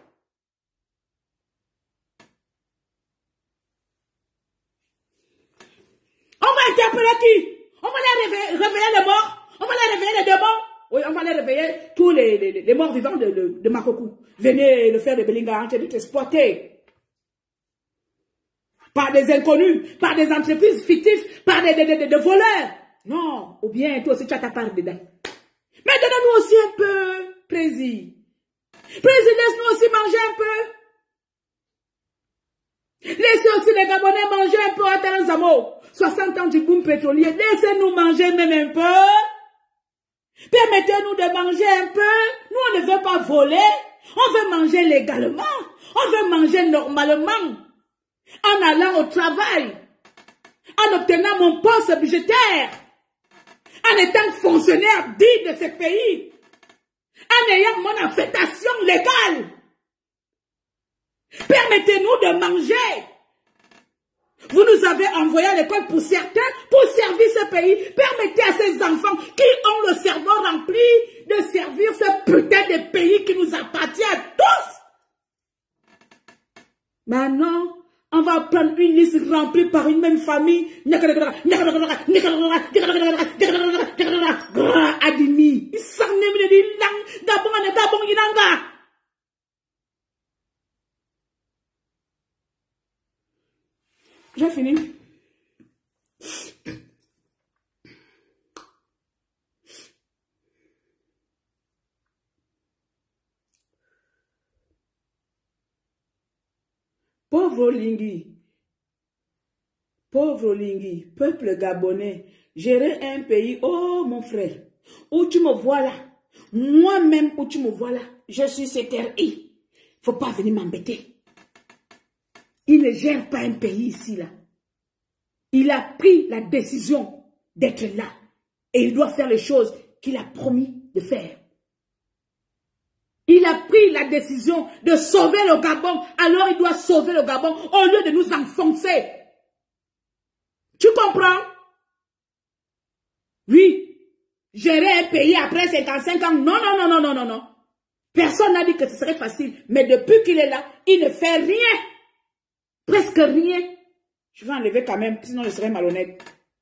Speaker 1: On va interpeller qui? On va les réveiller, réveiller les morts. On va les réveiller les démons. Oui, on va les réveiller tous les, les, les morts vivants de, de, de Makokou. Venez le faire de Belinga en train d'être exploité par des inconnus, par des entreprises fictives, par des, des, des, des voleurs. Non, ou bien toi aussi tu as ta part dedans. Mais donne-nous aussi un peu, Président. Président, laisse-nous aussi manger un peu. Laissez aussi les Gabonais manger un peu à Taranzamo. soixante ans du boom pétrolier. Laissez-nous manger même un peu. Permettez-nous de manger un peu. Nous, on ne veut pas voler. On veut manger légalement. On veut manger normalement. En allant au travail. En obtenant mon poste budgétaire. En étant fonctionnaire digne de ce pays. En ayant mon affectation légale. Permettez-nous de manger. Vous nous avez envoyé à l'école pour certains, pour servir ce pays. Permettez à ces enfants qui ont le cerveau rempli de servir ce putain de pays qui nous appartient à tous. Maintenant, on va prendre une liste remplie par une même famille. Adimi. J'ai fini. Pauvre Lingui, pauvre Lingui, peuple gabonais, gérer un pays, oh mon frère, où tu me vois là, moi-même où tu me vois là, je suis C T R I. Faut pas venir m'embêter. Il ne gère pas un pays ici, là. Il a pris la décision d'être là. Et il doit faire les choses qu'il a promis de faire. Il a pris la décision de sauver le Gabon. Alors il doit sauver le Gabon au lieu de nous enfoncer. Tu comprends? Oui. Gérer un pays après cinquante-cinq ans. Non, non, non, non, non, non, non. Personne n'a dit que ce serait facile. Mais depuis qu'il est là, il ne fait rien. Presque rien. Je vais enlever quand même, sinon je serais malhonnête.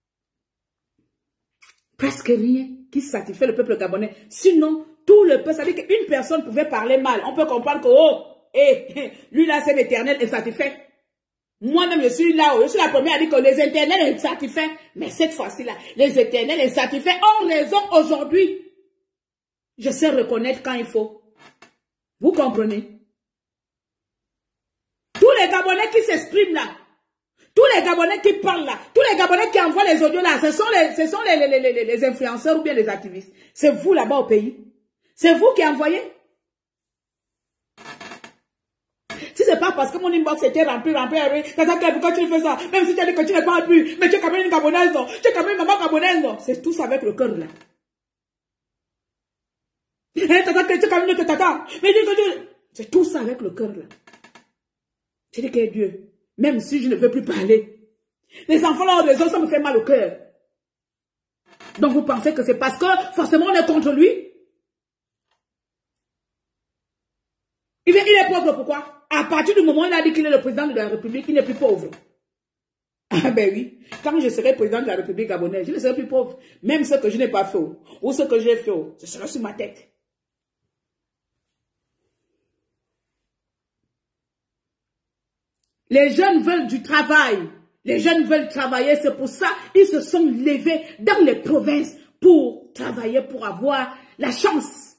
Speaker 1: Presque rien qui satisfait le peuple gabonais. Sinon, tout le peuple, ça veut dire qu'une personne pouvait parler mal. On peut comprendre que, oh, eh, lui là c'est l'éternel et satisfait. Moi-même je suis là, je suis la première à dire que les éternels sont satisfaits. Mais cette fois-ci là, les éternels et satisfaits ont raison aujourd'hui. Je sais reconnaître quand il faut. Vous comprenez? Tous les Gabonais qui s'expriment là, tous les Gabonais qui parlent là, tous les Gabonais qui envoient les audios là, ce sont les, ce sont les, les, les, les, les influenceurs ou bien les activistes. C'est vous là-bas au pays. C'est vous qui envoyez. Si c'est pas parce que mon inbox était rempli, rempli, rempli, pourquoi tu fais ça? Même si tu as dit que tu ne parles plus, mais tu es quand même une Gabonaise, tu es quand même une maman Gabonaise. C'est tout ça avec le cœur là. C'est tout ça avec le cœur là. C'est dit que Dieu, même si je ne veux plus parler, les enfants là ont raison, ça me fait mal au cœur. Donc vous pensez que c'est parce que forcément on est contre lui? Il est, il est pauvre pourquoi? À partir du moment où il a dit qu'il est le président de la République, il n'est plus pauvre. Ah ben oui, quand je serai président de la République gabonaise, je ne serai plus pauvre. Même ce que je n'ai pas fait, ou ce que j'ai fait, ce sera sur ma tête. Les jeunes veulent du travail. Les jeunes veulent travailler. C'est pour ça qu'ils se sont levés dans les provinces pour travailler, pour avoir la chance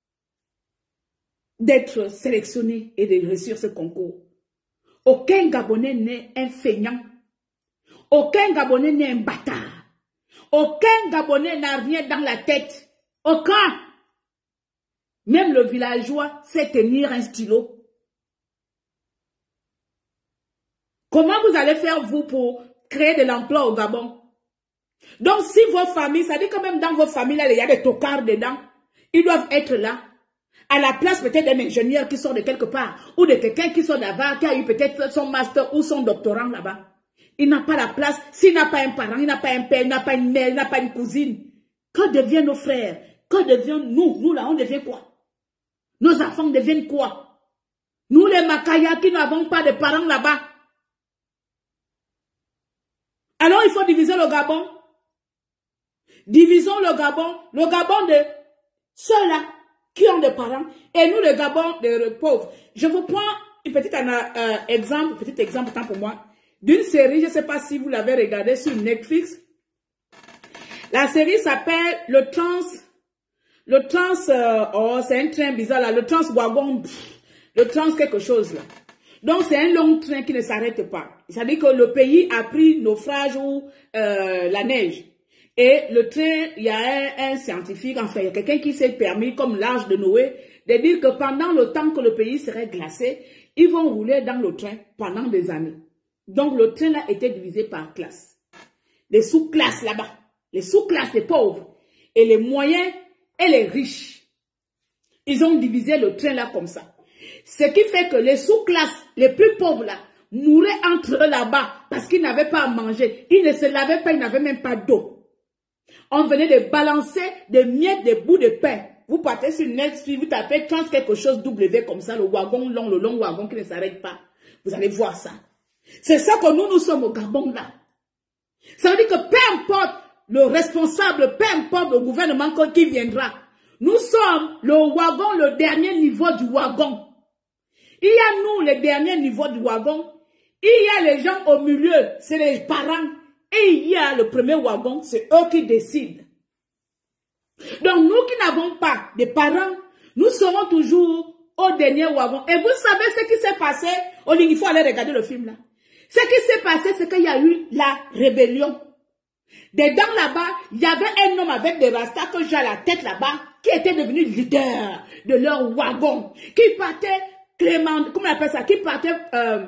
Speaker 1: d'être sélectionnés et de réussir ce concours. Aucun Gabonais n'est un feignant. Aucun Gabonais n'est un bâtard. Aucun Gabonais n'a rien dans la tête. Aucun. Même le villageois sait tenir un stylo. Comment vous allez faire, vous, pour créer de l'emploi au Gabon? Donc, si vos familles, ça dit quand même dans vos familles, là, il y a des tocards dedans, ils doivent être là. À la place peut-être d'un ingénieur qui sort de quelque part, ou de quelqu'un qui sort d'avant, qui a eu peut-être son master ou son doctorat là-bas. Il n'a pas la place, s'il n'a pas un parent, il n'a pas un père, il n'a pas une mère, il n'a pas une cousine. Que deviennent nos frères? Que deviennent nous? Nous là, on devient quoi? Nos enfants deviennent quoi? Nous les Makaya qui n'avons pas de parents là-bas. Alors il faut diviser le Gabon. Divisons le Gabon, le Gabon de ceux-là qui ont des parents, et nous le Gabon des pauvres. Je vous prends un petit euh, exemple, petit exemple tant pour moi, d'une série, je ne sais pas si vous l'avez regardé sur Netflix. La série s'appelle le Trans, le Trans, euh, oh c'est un train bizarre là, le Trans Wagon, le Trans quelque chose là. Donc c'est un long train qui ne s'arrête pas. C'est-à-dire que le pays a pris naufrage ou euh, la neige. Et le train, il y a un, un scientifique, enfin, il y a quelqu'un qui s'est permis, comme l'âge de Noé, de dire que pendant le temps que le pays serait glacé, ils vont rouler dans le train pendant des années. Donc le train là était divisé par classe. Les sous-classes là-bas, les sous-classes des pauvres, et les moyens et les riches. Ils ont divisé le train là comme ça. Ce qui fait que les sous-classes, les plus pauvres là, mouraient entre eux là-bas parce qu'ils n'avaient pas à manger. Ils ne se lavaient pas, ils n'avaient même pas d'eau. On venait de balancer des miettes, des bouts de pain. Vous partez sur Netflix, vous tapez trans quelque chose W comme ça, le wagon long, le long wagon qui ne s'arrête pas. Vous allez voir ça. C'est ça que nous, nous sommes au Gabon là. Ça veut dire que peu importe le responsable, peu importe le gouvernement qui viendra, nous sommes le wagon, le dernier niveau du wagon. Il y a nous, le dernier niveau du wagon. Il y a les gens au milieu, c'est les parents. Et il y a le premier wagon, c'est eux qui décident. Donc nous qui n'avons pas de parents, nous serons toujours au dernier wagon. Et vous savez ce qui s'est passé? Oh, il faut aller regarder le film là. Ce qui s'est passé, c'est qu'il y a eu la rébellion. Dedans là-bas, il y avait un homme avec des rastas que j'ai à la tête là-bas, qui était devenu leader de leur wagon, qui partait clément, comment on appelle ça, qui partait euh,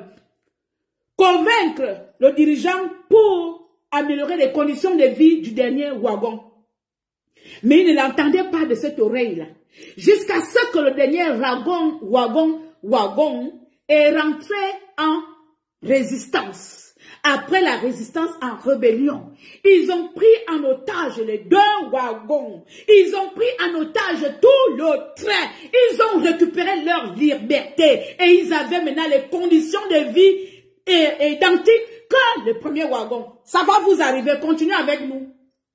Speaker 1: convaincre le dirigeant pour améliorer les conditions de vie du dernier wagon. Mais il ne l'entendait pas de cette oreille-là. Jusqu'à ce que le dernier wagon, wagon, wagon est rentré en résistance. Après la résistance en rébellion, ils ont pris en otage les deux wagons. Ils ont pris en otage tout le train. Ils ont récupéré leur liberté. Et ils avaient maintenant les conditions de vie identiques que le premier wagon. Ça va vous arriver. Continuez avec nous.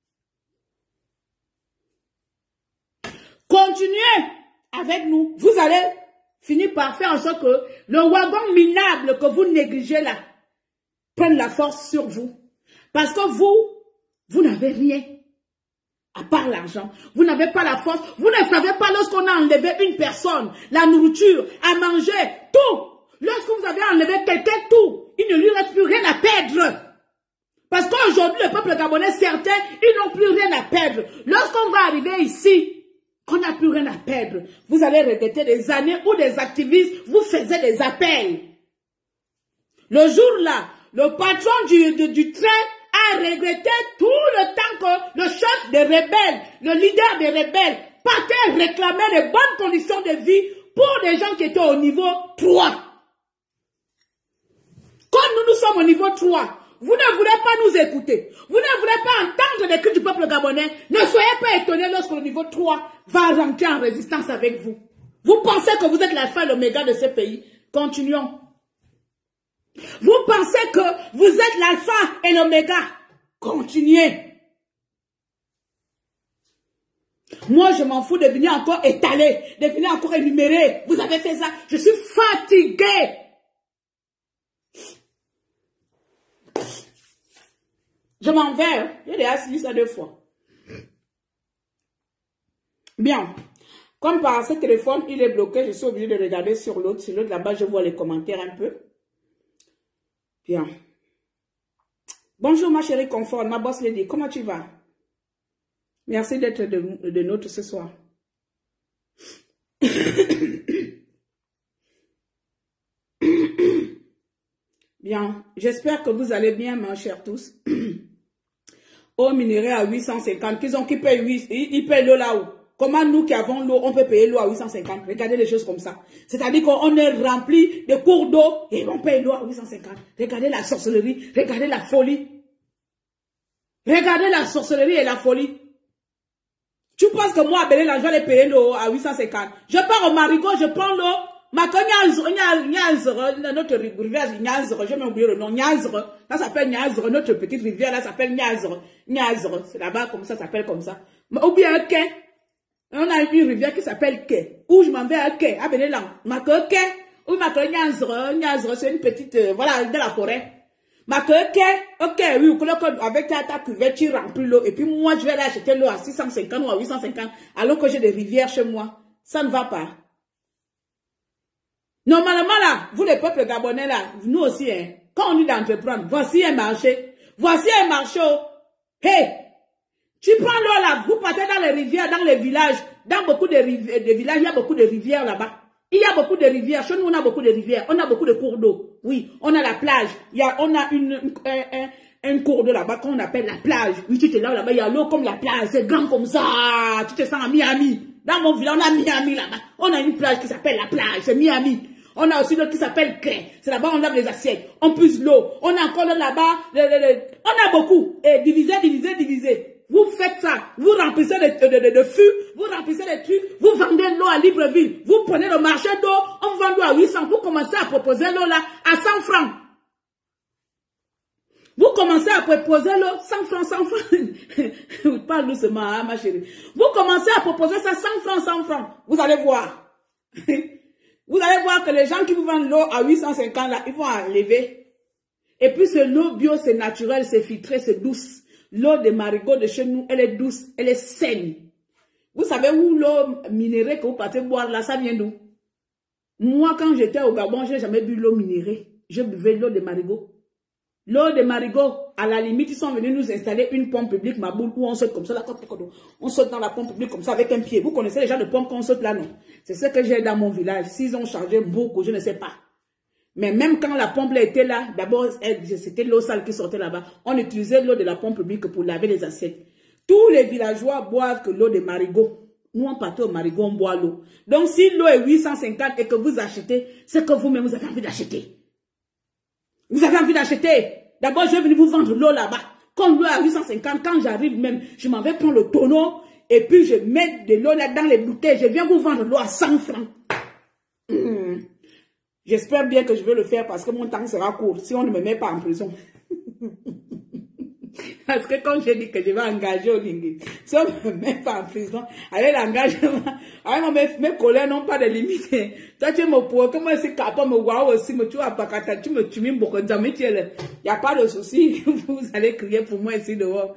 Speaker 1: Continuez avec nous. Vous allez finir par faire en sorte que le wagon minable que vous négligez là prenne la force sur vous. Parce que vous, vous n'avez rien à part l'argent. Vous n'avez pas la force. Vous ne savez pas lorsqu'on a enlevé une personne, la nourriture, à manger, tout. Lorsque vous avez enlevé quelqu'un, tout. Il ne lui reste plus rien à perdre. Parce qu'aujourd'hui, le peuple gabonais, certains, ils n'ont plus rien à perdre. Lorsqu'on va arriver ici, qu'on n'a plus rien à perdre, vous allez regretter des années où des activistes vous faisaient des appels. Le jour-là, le patron du, du, du train a regretté tout le temps que le chef des rebelles, le leader des rebelles, partait réclamer de bonnes conditions de vie pour des gens qui étaient au niveau trois. Comme nous, nous sommes au niveau trois, vous ne voulez pas nous écouter. Vous ne voulez pas entendre les cris du peuple gabonais. Ne soyez pas étonnés lorsque le niveau trois va rentrer en résistance avec vous. Vous pensez que vous êtes l'alpha et l'oméga de ce pays. Continuons. Vous pensez que vous êtes l'alpha et l'oméga. Continuez. Moi, je m'en fous de venir encore étaler, de venir encore énumérer. Vous avez fait ça. Je suis fatiguée. Je m'en vais. J'ai déjà suivi ça deux fois. Bien. Comme par ce téléphone, il est bloqué, je suis obligée de regarder sur l'autre. Sur l'autre, là-bas, je vois les commentaires un peu. Bien. Bonjour, ma chérie confort, ma boss lady. Comment tu vas? Merci d'être de, de nôtre ce soir. Bien, j'espère que vous allez bien, mes chers tous. Eau minérale à huit cent cinquante, qu'ils ont qui payent huit, ils, ils payent l'eau là-haut. Comment nous qui avons l'eau, on peut payer l'eau à huit cent cinquante? Regardez les choses comme ça. C'est-à-dire qu'on est rempli de cours d'eau et on paye l'eau à huit cent cinquante. Regardez la sorcellerie, regardez la folie. Regardez la sorcellerie et la folie. Tu penses que moi, à Béléla, je vais payer l'eau à huit cent cinquante? Je pars au Marigot, je prends l'eau. Ma notre rivière, Nyazre, je vais oublier le nom, Nyazre. Ça s'appelle Nyazre, notre petite rivière, là s'appelle Nyazre. Nyazre, c'est là-bas comme ça, ça s'appelle comme ça. Ou bien un quai. On a une rivière qui s'appelle Quai. Où je m'en vais à Quai, à Béléla. Ma quai, Quai. Ou ma quai Nyazre, Nyazre, c'est une petite, euh, voilà, de la forêt. Ma quai, Quai. Ok, oui, avec ta, ta cuvette, tu remplis l'eau. Et puis moi, je vais aller acheter l'eau à six cent cinquante ou à huit cent cinquante, alors que j'ai des rivières chez moi. Ça ne va pas. Normalement, là, vous les peuples gabonais, là, nous aussi, hein, quand on dit d'entreprendre, voici un marché. Voici un marché. Hey! Tu prends l'eau là, vous partez dans les rivières, dans les villages. Dans beaucoup de, de villages, il y a beaucoup de rivières là-bas. Il y a beaucoup de rivières. Chez nous, on a beaucoup de rivières. On a beaucoup de cours d'eau. Oui, on a la plage. Il y a, on a une, un, un, un cours d'eau là-bas qu'on appelle la plage. Oui, tu te là, là-bas, il y a l'eau comme la plage. C'est grand comme ça. Tu te sens à Miami. Dans mon village, on a Miami là-bas. On a une plage qui s'appelle la plage. C'est Miami. On a aussi l'autre qui s'appelle Quai. C'est là-bas on lave les assiettes. On puise l'eau. On a encore là-bas. Le, le, le. On a beaucoup. Et diviser, diviser, diviser. Vous faites ça. Vous remplissez de, de, de, de fûts. Vous remplissez des trucs. Vous vendez l'eau à Libreville. Vous prenez le marché d'eau. On vend l'eau à huit cents. Vous commencez à proposer l'eau là à cent francs. Vous commencez à proposer l'eau cent francs, cent francs. Parle doucement, hein, ma chérie. Vous commencez à proposer ça cent francs, cent francs. Vous allez voir. Vous allez voir que les gens qui vous vendent l'eau à huit cent cinquante, là, ils vont enlever. Et puis, c'est l'eau bio, c'est naturel, c'est filtré, c'est douce. L'eau de Marigot de chez nous, elle est douce, elle est saine. Vous savez où l'eau minérée que vous partez boire, là, ça vient d'où? Moi, quand j'étais au Gabon, je n'ai jamais bu l'eau minérée. Je buvais l'eau de Marigot. L'eau de Marigot, à la limite, ils sont venus nous installer une pompe publique, ma boule, où on saute comme ça, là, on saute dans la pompe publique comme ça avec un pied. Vous connaissez les gens de pompe qu'on saute là, non? C'est ce que j'ai dans mon village. S'ils ont chargé beaucoup, je ne sais pas. Mais même quand la pompe était là, d'abord, c'était l'eau sale qui sortait là-bas. On utilisait l'eau de la pompe publique pour laver les assiettes. Tous les villageois boivent que l'eau de Marigot. Nous, on partait au Marigot, on boit l'eau. Donc, si l'eau est huit cent cinquante et que vous achetez, c'est que vous-même, vous avez envie d'acheter. Vous avez envie d'acheter. D'abord, je vais venir vous vendre l'eau là-bas. Comme l'eau à huit cent cinquante, quand j'arrive même, je m'en vais prendre le tonneau et puis je mets de l'eau là dans les bouteilles. Je viens vous vendre l'eau à cent francs. Mmh. J'espère bien que je vais le faire parce que mon temps sera court si on ne me met pas en prison. Parce que quand j'ai dit que je vais engager au Lingui, si on ne me met pas en prison, avec l'engagement, avec mes, mes collègues n'ont pas de limite. Toi, tu me pour comment c'est capable de me voir aussi, me tu vas pas quand tu me tues, beaucoup de amis, il n'y a pas de souci, vous allez crier pour moi ici dehors.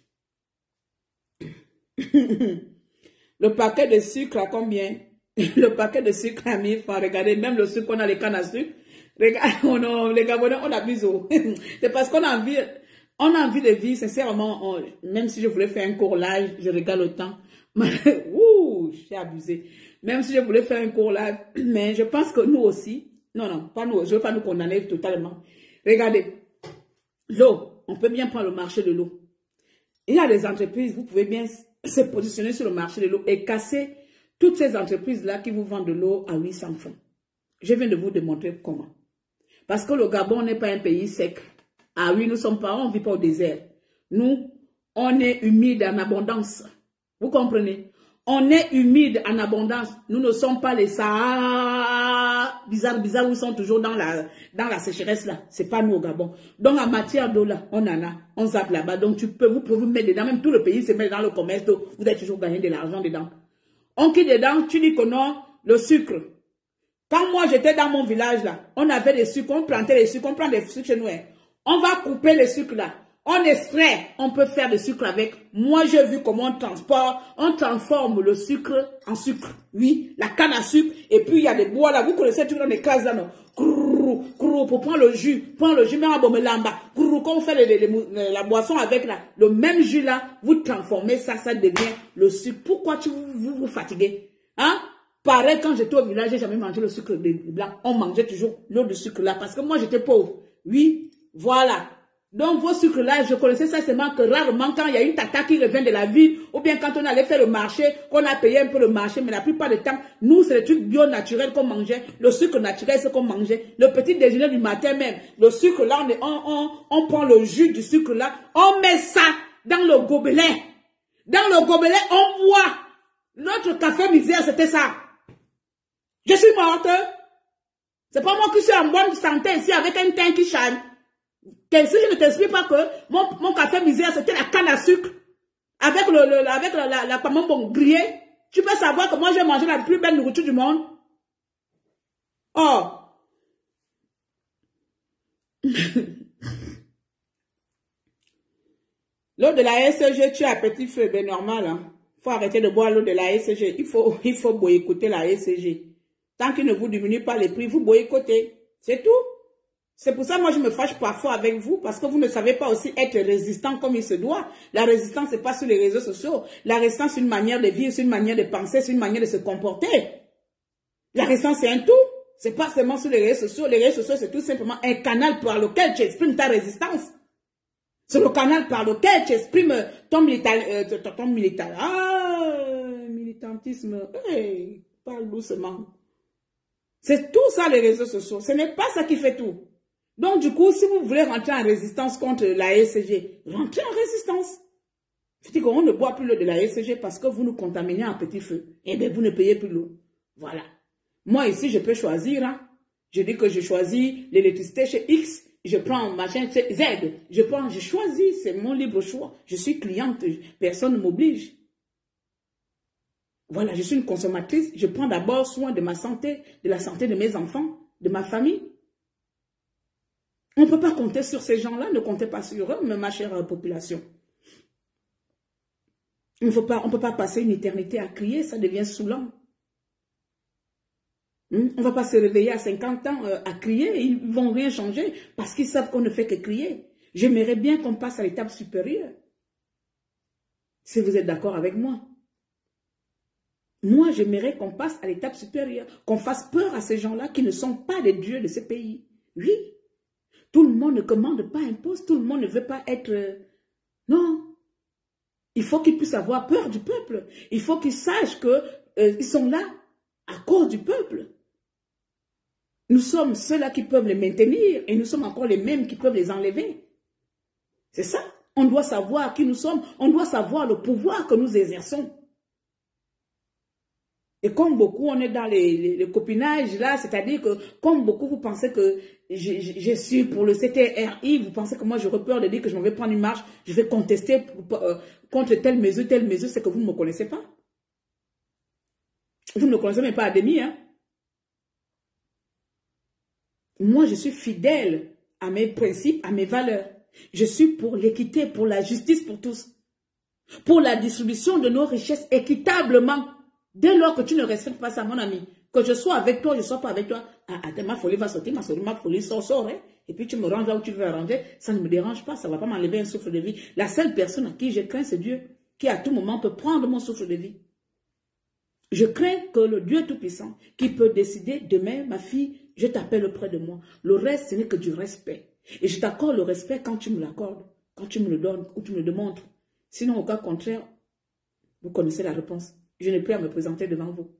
Speaker 1: Le paquet de sucre à combien? Le paquet de sucre à mille francs, regardez, même le sucre qu'on a les cannes à sucre, regarde, on a, les Gabonais, on abuse. C'est parce qu'on a envie. On a envie de vivre, sincèrement, on, même si je voulais faire un cours live, je regarde le temps. Ouh, j'ai abusé. Même si je voulais faire un cours live, mais je pense que nous aussi, non, non, pas nous, je ne veux pas nous condamner totalement. Regardez, l'eau, on peut bien prendre le marché de l'eau. Il y a des entreprises, vous pouvez bien se positionner sur le marché de l'eau et casser toutes ces entreprises-là qui vous vendent de l'eau à huit cents francs. Je viens de vous démontrer comment. Parce que le Gabon n'est pas un pays sec. Ah oui, nous sommes pas, on ne vit pas au désert. Nous, on est humide en abondance. Vous comprenez? On est humide en abondance. Nous ne sommes pas les Sahara bizarres, bizarres, où ils sont toujours dans la, dans la sécheresse là. C'est pas nous au Gabon. Donc en matière d'eau là, on en a, on zappe là-bas. Donc tu peux, vous pouvez vous mettre dedans. Même tout le pays se met dans le commerce d'eau. Vous avez toujours gagné de l'argent dedans. On quitte dedans, tu dis que non, le sucre. Quand moi j'étais dans mon village là, on avait des sucres, on plantait les sucres, on prend des sucres chez nous. Hein. On va couper les sucres là. On extrait, on peut faire des sucres avec. Moi, j'ai vu comment on transporte, on transforme le sucre en sucre. Oui, la canne à sucre. Et puis, il y a des bois là. Vous connaissez tout dans les cases là, non? Crrrr, crrrr, pour prendre le jus. Prendre le jus, mais en bomelamba. Crrrr, quand on fait les, les, les, la boisson avec là, le même jus là, vous transformez ça, ça devient le sucre. Pourquoi tu vous, vous, vous fatiguez? Hein? Pareil, quand j'étais au village, j'ai jamais mangé le sucre blanc. On mangeait toujours l'eau de sucre là, parce que moi, j'étais pauvre. Oui, voilà. Donc, vos sucres-là, je connaissais ça seulement que rarement quand il y a une tata qui revient de la ville, ou bien quand on allait faire le marché, qu'on a payé un peu le marché, mais la plupart du temps, nous, c'est le truc bio naturel qu'on mangeait, le sucre naturel, c'est qu'on mangeait, le petit déjeuner du matin même, le sucre là, on, on, on, on prend le jus du sucre là, on met ça dans le gobelet. Dans le gobelet, on boit. Notre café misère, c'était ça. Je suis morte. C'est pas moi qui suis en bonne santé ici avec un teint qui chante. Si je ne t'explique pas que mon, mon café misère, c'était la canne à sucre. Avec le, le avec la, la, la pomme bon grillée. Tu peux savoir que moi j'ai mangé la plus belle nourriture du monde. Oh. L'eau de la S G, tu as petit feu, ben normal. Hein. Faut arrêter de boire l'eau de la S G. Il faut, il faut boycotter la S G. Tant qu'il ne vous diminue pas les prix, vous boycottez. C'est tout. C'est pour ça que moi je me fâche parfois avec vous, parce que vous ne savez pas aussi être résistant comme il se doit. La résistance, c'est pas sur les réseaux sociaux. La résistance, c'est une manière de vivre, c'est une manière de penser, c'est une manière de se comporter. La résistance, c'est un tout. C'est pas seulement sur les réseaux sociaux. Les réseaux sociaux, c'est tout simplement un canal par lequel tu exprimes ta résistance. C'est le canal par lequel tu exprimes ton, milita euh, ton, ton milita ah, militantisme. Hey, parle doucement. C'est tout ça les réseaux sociaux. Ce n'est pas ça qui fait tout. Donc du coup, si vous voulez rentrer en résistance contre la S G, rentrez en résistance. Je dis qu'on ne boit plus l'eau de la S G parce que vous nous contaminez en petit feu. Eh bien, vous ne payez plus l'eau. Voilà. Moi ici, je peux choisir. Hein. Je dis que je choisis l'électricité chez X. Je prends machin Z, je prends, je choisis, c'est mon libre choix. Je suis cliente, personne ne m'oblige. Voilà, je suis une consommatrice, je prends d'abord soin de ma santé, de la santé de mes enfants, de ma famille. On ne peut pas compter sur ces gens-là, ne comptez pas sur eux, ma chère population. On ne peut pas passer une éternité à crier, ça devient saoulant. On ne va pas se réveiller à cinquante ans euh, à crier, ils ne vont rien changer parce qu'ils savent qu'on ne fait que crier. J'aimerais bien qu'on passe à l'étape supérieure. Si vous êtes d'accord avec moi. Moi, j'aimerais qu'on passe à l'étape supérieure, qu'on fasse peur à ces gens-là qui ne sont pas des dieux de ce pays. Oui, tout le monde ne commande pas un poste, tout le monde ne veut pas être... Euh, non, il faut qu'ils puissent avoir peur du peuple. Il faut qu'ils sachent qu'ils euh, sont là à cause du peuple. Nous sommes ceux-là qui peuvent les maintenir et nous sommes encore les mêmes qui peuvent les enlever. C'est ça. On doit savoir qui nous sommes. On doit savoir le pouvoir que nous exerçons. Et comme beaucoup, on est dans les, les, les copinages là, c'est-à-dire que comme beaucoup, vous pensez que je, je, je suis pour le C T R I, vous pensez que moi j'aurais peur de dire que je m'en vais prendre une marche, je vais contester pour, euh, contre telle mesure, telle mesure, c'est que vous ne me connaissez pas. Vous ne me connaissez même pas à demi, hein. Moi, je suis fidèle à mes principes, à mes valeurs. Je suis pour l'équité, pour la justice pour tous. Pour la distribution de nos richesses équitablement. Dès lors que tu ne respectes pas ça, mon ami, que je sois avec toi, je ne sois pas avec toi, ah, ah, ma folie va sortir, ma, folie, ma folie sort, sort, hein, et puis tu me ranges là où tu veux arranger, ça ne me dérange pas, ça ne va pas m'enlever un souffle de vie. La seule personne à qui je crains, c'est Dieu, qui à tout moment peut prendre mon souffle de vie. Je crains que le Dieu Tout-Puissant, qui peut décider, demain, ma fille, je t'appelle auprès de moi. Le reste, ce n'est que du respect. Et je t'accorde le respect quand tu me l'accordes, quand tu me le donnes ou tu me le démontres. Sinon, au cas contraire, vous connaissez la réponse. Je n'ai plus à me présenter devant vous.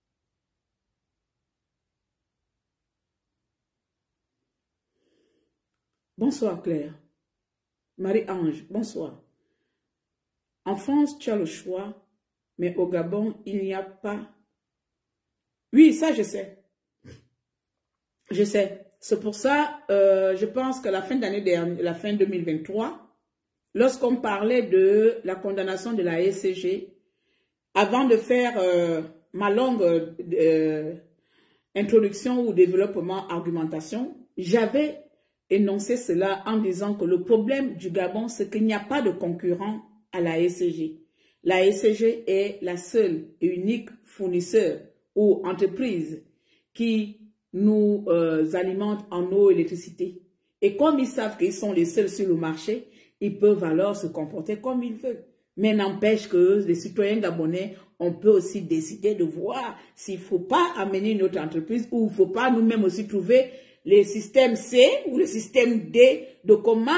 Speaker 1: Bonsoir Claire. Marie-Ange, bonsoir. En France, tu as le choix, mais au Gabon, il n'y a pas... Oui, ça je sais. Je sais. C'est pour ça, euh, je pense que la fin d'année dernière, la fin deux mille vingt-trois, lorsqu'on parlait de la condamnation de la S C G, avant de faire euh, ma longue euh, introduction ou développement, argumentation, j'avais énoncé cela en disant que le problème du Gabon, c'est qu'il n'y a pas de concurrent à la S C G. La S C G est la seule et unique fournisseur ou entreprise qui nous euh, alimente en eau et électricité. Et comme ils savent qu'ils sont les seuls sur le marché, ils peuvent alors se comporter comme ils veulent. Mais n'empêche que les citoyens gabonais, on peut aussi décider de voir s'il ne faut pas amener une autre entreprise ou il ne faut pas nous-mêmes aussi trouver les systèmes C ou le système D de comment,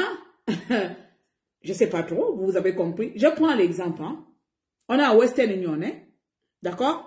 Speaker 1: je ne sais pas trop, vous avez compris. Je prends l'exemple. Hein. On a Western Union, hein? D'accord?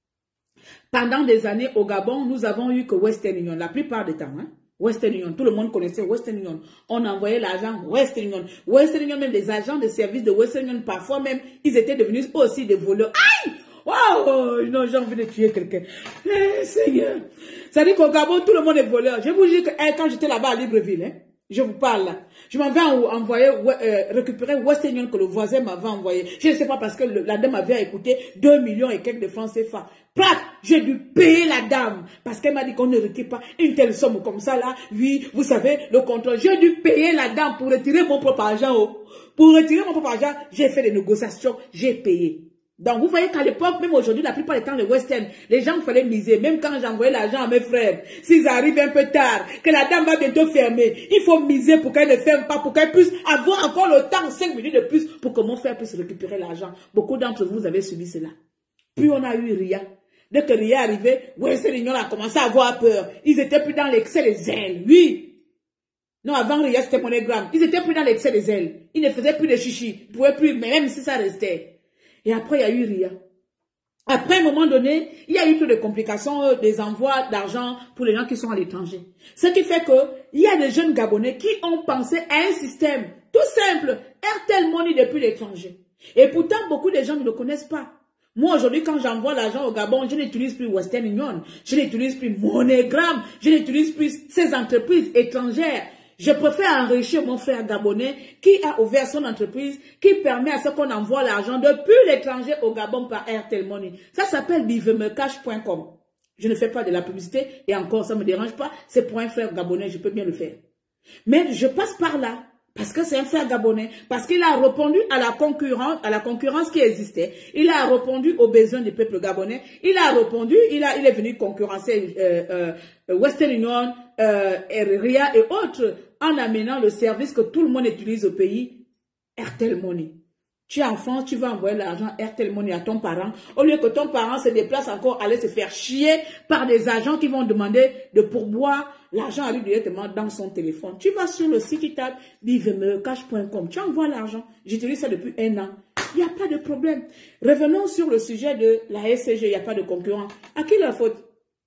Speaker 1: Pendant des années au Gabon, nous avons eu que Western Union, la plupart du temps. Hein? Western Union, tout le monde connaissait Western Union. On envoyait l'argent Western Union. Western Union, même des agents de service de Western Union, parfois même, ils étaient devenus aussi des voleurs. Aïe! Wow! Non, j'ai envie de tuer quelqu'un. Eh, Seigneur. Ça dit qu'au Gabon, tout le monde est voleur. Je vous dis que eh, quand j'étais là-bas à Libreville, hein, je vous parle là. Je m'avais envoyé, euh, récupérer Western Union que le voisin m'avait envoyé. Je ne sais pas parce que le, la dame avait écouté deux millions et quelques de francs C F A. Prat, j'ai dû payer la dame parce qu'elle m'a dit qu'on ne retire pas une telle somme comme ça là. Oui, vous savez, le contrôle. J'ai dû payer la dame pour retirer mon propre argent. Oh. Pour retirer mon propre argent, j'ai fait des négociations, j'ai payé. Donc, vous voyez qu'à l'époque, même aujourd'hui, la plupart du temps, les Western, les gens fallait miser. Même quand j'envoyais l'argent à mes frères, s'ils arrivent un peu tard, que la dame va bientôt fermer, il faut miser pour qu'elle ne ferme pas, pour qu'elle puisse avoir encore le temps, cinq minutes de plus, pour que mon frère puisse récupérer l'argent. Beaucoup d'entre vous avez subi cela. Puis on a eu Ria. Dès que Ria est arrivé, Western Union a commencé à avoir peur. Ils étaient plus dans l'excès des ailes. Oui. Non, avant Ria, c'était MoneyGram. Ils étaient plus dans l'excès des ailes. Ils ne faisaient plus de chichi. Ils ne pouvaient plus, mais même si ça restait. Et après, il y a eu Ria. Après, à un moment donné, il y a eu toutes les complications euh, des envois d'argent pour les gens qui sont à l'étranger. Ce qui fait que il y a des jeunes Gabonais qui ont pensé à un système tout simple, Airtel Money depuis l'étranger. Et pourtant, beaucoup de gens ne le connaissent pas. Moi, aujourd'hui, quand j'envoie l'argent au Gabon, je n'utilise plus Western Union, je n'utilise plus MoneyGram, je n'utilise plus ces entreprises étrangères. Je préfère enrichir mon frère gabonais qui a ouvert son entreprise, qui permet à ce qu'on envoie l'argent depuis l'étranger au Gabon par Airtel Money. Ça s'appelle bivemecash point com. Je ne fais pas de la publicité et encore, ça ne me dérange pas. C'est pour un frère gabonais, je peux bien le faire. Mais je passe par là parce que c'est un frère gabonais, parce qu'il a répondu à la concurrence, à la concurrence qui existait. Il a répondu aux besoins du peuple gabonais. Il a répondu, il, a, il est venu concurrencer euh, euh, Western Union, euh, Ria et autres, en amenant le service que tout le monde utilise au pays, Airtel Money. Tu es en France, tu vas envoyer l'argent Airtel Money à ton parent. Au lieu que ton parent se déplace encore, aller se faire chier par des agents qui vont demander de pourboire, l'argent arrive directement dans son téléphone. Tu vas sur le site, tu tapes bivemecash point com. Tu envoies l'argent. J'utilise ça depuis un an. Il n'y a pas de problème. Revenons sur le sujet de la S C G. Il n'y a pas de concurrent. À qui la faute?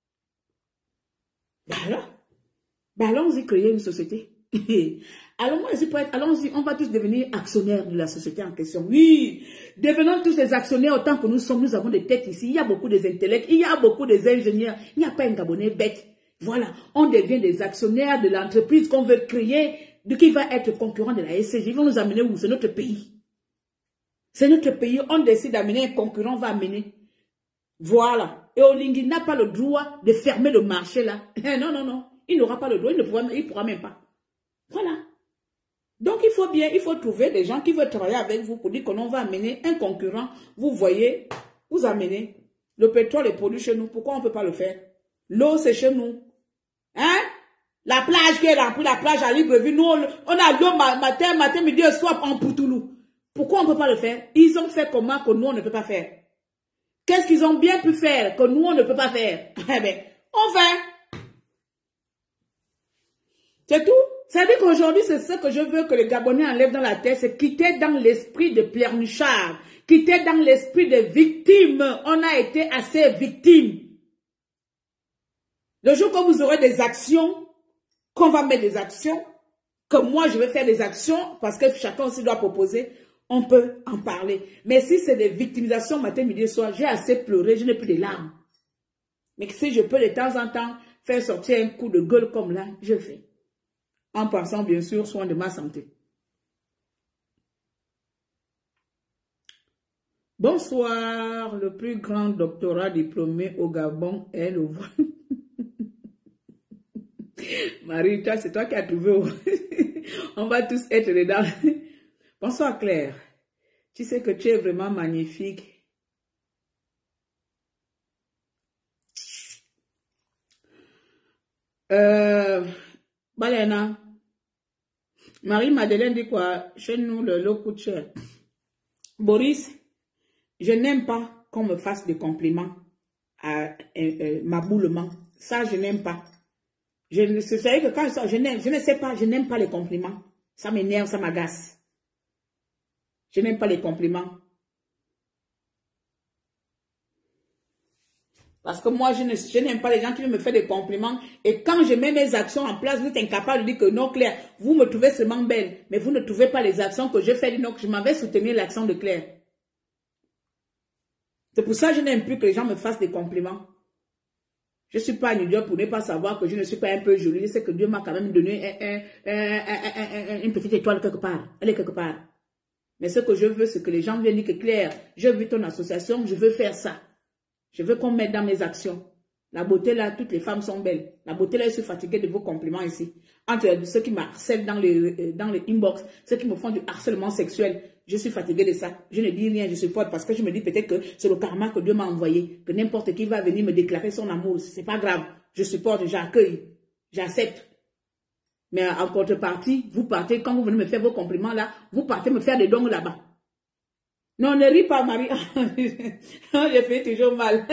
Speaker 1: Ben alors, ben allons-y créer une société. Allons-y, allons-y, on va tous devenir actionnaires de la société en question. Oui, devenons tous des actionnaires autant que nous sommes. Nous avons des têtes ici. Il y a beaucoup d'intellects, il y a beaucoup d'ingénieurs. Il n'y a pas un Gabonais bête. Voilà, on devient des actionnaires de l'entreprise qu'on veut créer, de qui va être concurrent de la S C G. Ils vont nous amener où? C'est notre pays. C'est notre pays. On décide d'amener un concurrent, on va amener. Voilà. Et Olingui n'a pas le droit de fermer le marché là. Non, non, non. Il n'aura pas le droit, il ne pourra, il pourra même pas. Voilà. Donc, il faut bien, il faut trouver des gens qui veulent travailler avec vous pour dire que l'on va amener un concurrent. Vous voyez, vous amenez. Le pétrole est produit chez nous. Pourquoi on ne peut pas le faire? L'eau, c'est chez nous. Hein? La plage qui est remplie, la plage à Libreville, nous, on a l'eau matin, matin, midi et soir en Poutoulou. Pourquoi on ne peut pas le faire? Ils ont fait comment que nous, on ne peut pas faire? Qu'est-ce qu'ils ont bien pu faire que nous, on ne peut pas faire? Eh bien, on fait. C'est tout. C'est-à-dire qu'aujourd'hui, c'est ce que je veux que les Gabonais enlèvent dans la tête, c'est quitter dans l'esprit de pleurnichard, quitter dans l'esprit de victime. On a été assez victimes. Le jour que vous aurez des actions, qu'on va mettre des actions, que moi je vais faire des actions, parce que chacun aussi doit proposer, on peut en parler. Mais si c'est des victimisations matin, midi et soir, j'ai assez pleuré, je n'ai plus de larmes. Mais si je peux de temps en temps faire sortir un coup de gueule comme là, je le fais. En pensant bien sûr soin de ma santé. Bonsoir, le plus grand doctorat diplômé au Gabon est le voile. Marie, toi, c'est toi qui as trouvé. On va tous être dedans. Bonsoir Claire. Tu sais que tu es vraiment magnifique. Euh, Balena. Marie-Madeleine dit quoi? Chez nous, le lot coûte cher. Boris, je n'aime pas qu'on me fasse des compliments à euh, euh, ma boulement. Ça, je n'aime pas. Je, c'est vrai que quand je sors, je n'aime, je ne sais pas, je n'aime pas les compliments. Ça m'énerve, ça m'agace. Je n'aime pas les compliments. Parce que moi, je, ne, je n'aime pas les gens qui me font des compliments. Et quand je mets mes actions en place, vous êtes incapable de dire que non, Claire, vous me trouvez seulement belle. Mais vous ne trouvez pas les actions que je fais. Donc, je m'en vais soutenir l'action de Claire. C'est pour ça que je n'aime plus que les gens me fassent des compliments. Je ne suis pas un idiot pour ne pas savoir que je ne suis pas un peu jolie. Je sais que Dieu m'a quand même donné un, un, un, un, une petite étoile quelque part. Elle est quelque part. Mais ce que je veux, c'est que les gens viennent dire que Claire, je veux ton association, je veux faire ça. Je veux qu'on mette dans mes actions. La beauté là, toutes les femmes sont belles. La beauté là, je suis fatiguée de vos compliments ici. Entre ceux qui me harcèlent dans les, dans les inbox, ceux qui me font du harcèlement sexuel, je suis fatiguée de ça. Je ne dis rien, je supporte parce que je me dis peut-être que c'est le karma que Dieu m'a envoyé. Que n'importe qui va venir me déclarer son amour. C'est pas grave. Je supporte, j'accueille, j'accepte. Mais en contrepartie, vous partez, quand vous venez me faire vos compliments là, vous partez me faire des dons là-bas. Non, ne ris pas, Marie. J'ai fait toujours mal.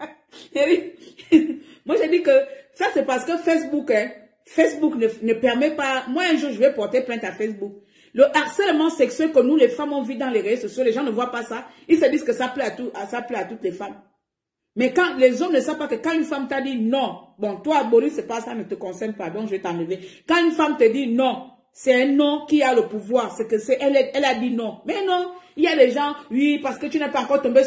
Speaker 1: Moi, j'ai dit que ça, c'est parce que Facebook, hein, Facebook ne, ne permet pas... Moi, un jour, je vais porter plainte à Facebook. Le harcèlement sexuel que nous, les femmes, on vit dans les réseaux sociaux, les gens ne voient pas ça. Ils se disent que ça plaît à, tout, ça plaît à toutes les femmes. Mais quand les hommes ne savent pas que quand une femme t'a dit non, bon, toi, Boris, c'est pas ça, ne te concerne pas, donc je vais t'enlever. Quand une femme te dit non, c'est un non qui a le pouvoir. C'est que c'est elle, elle a dit non. Mais non, il y a des gens, oui, parce que tu n'es pas encore tombé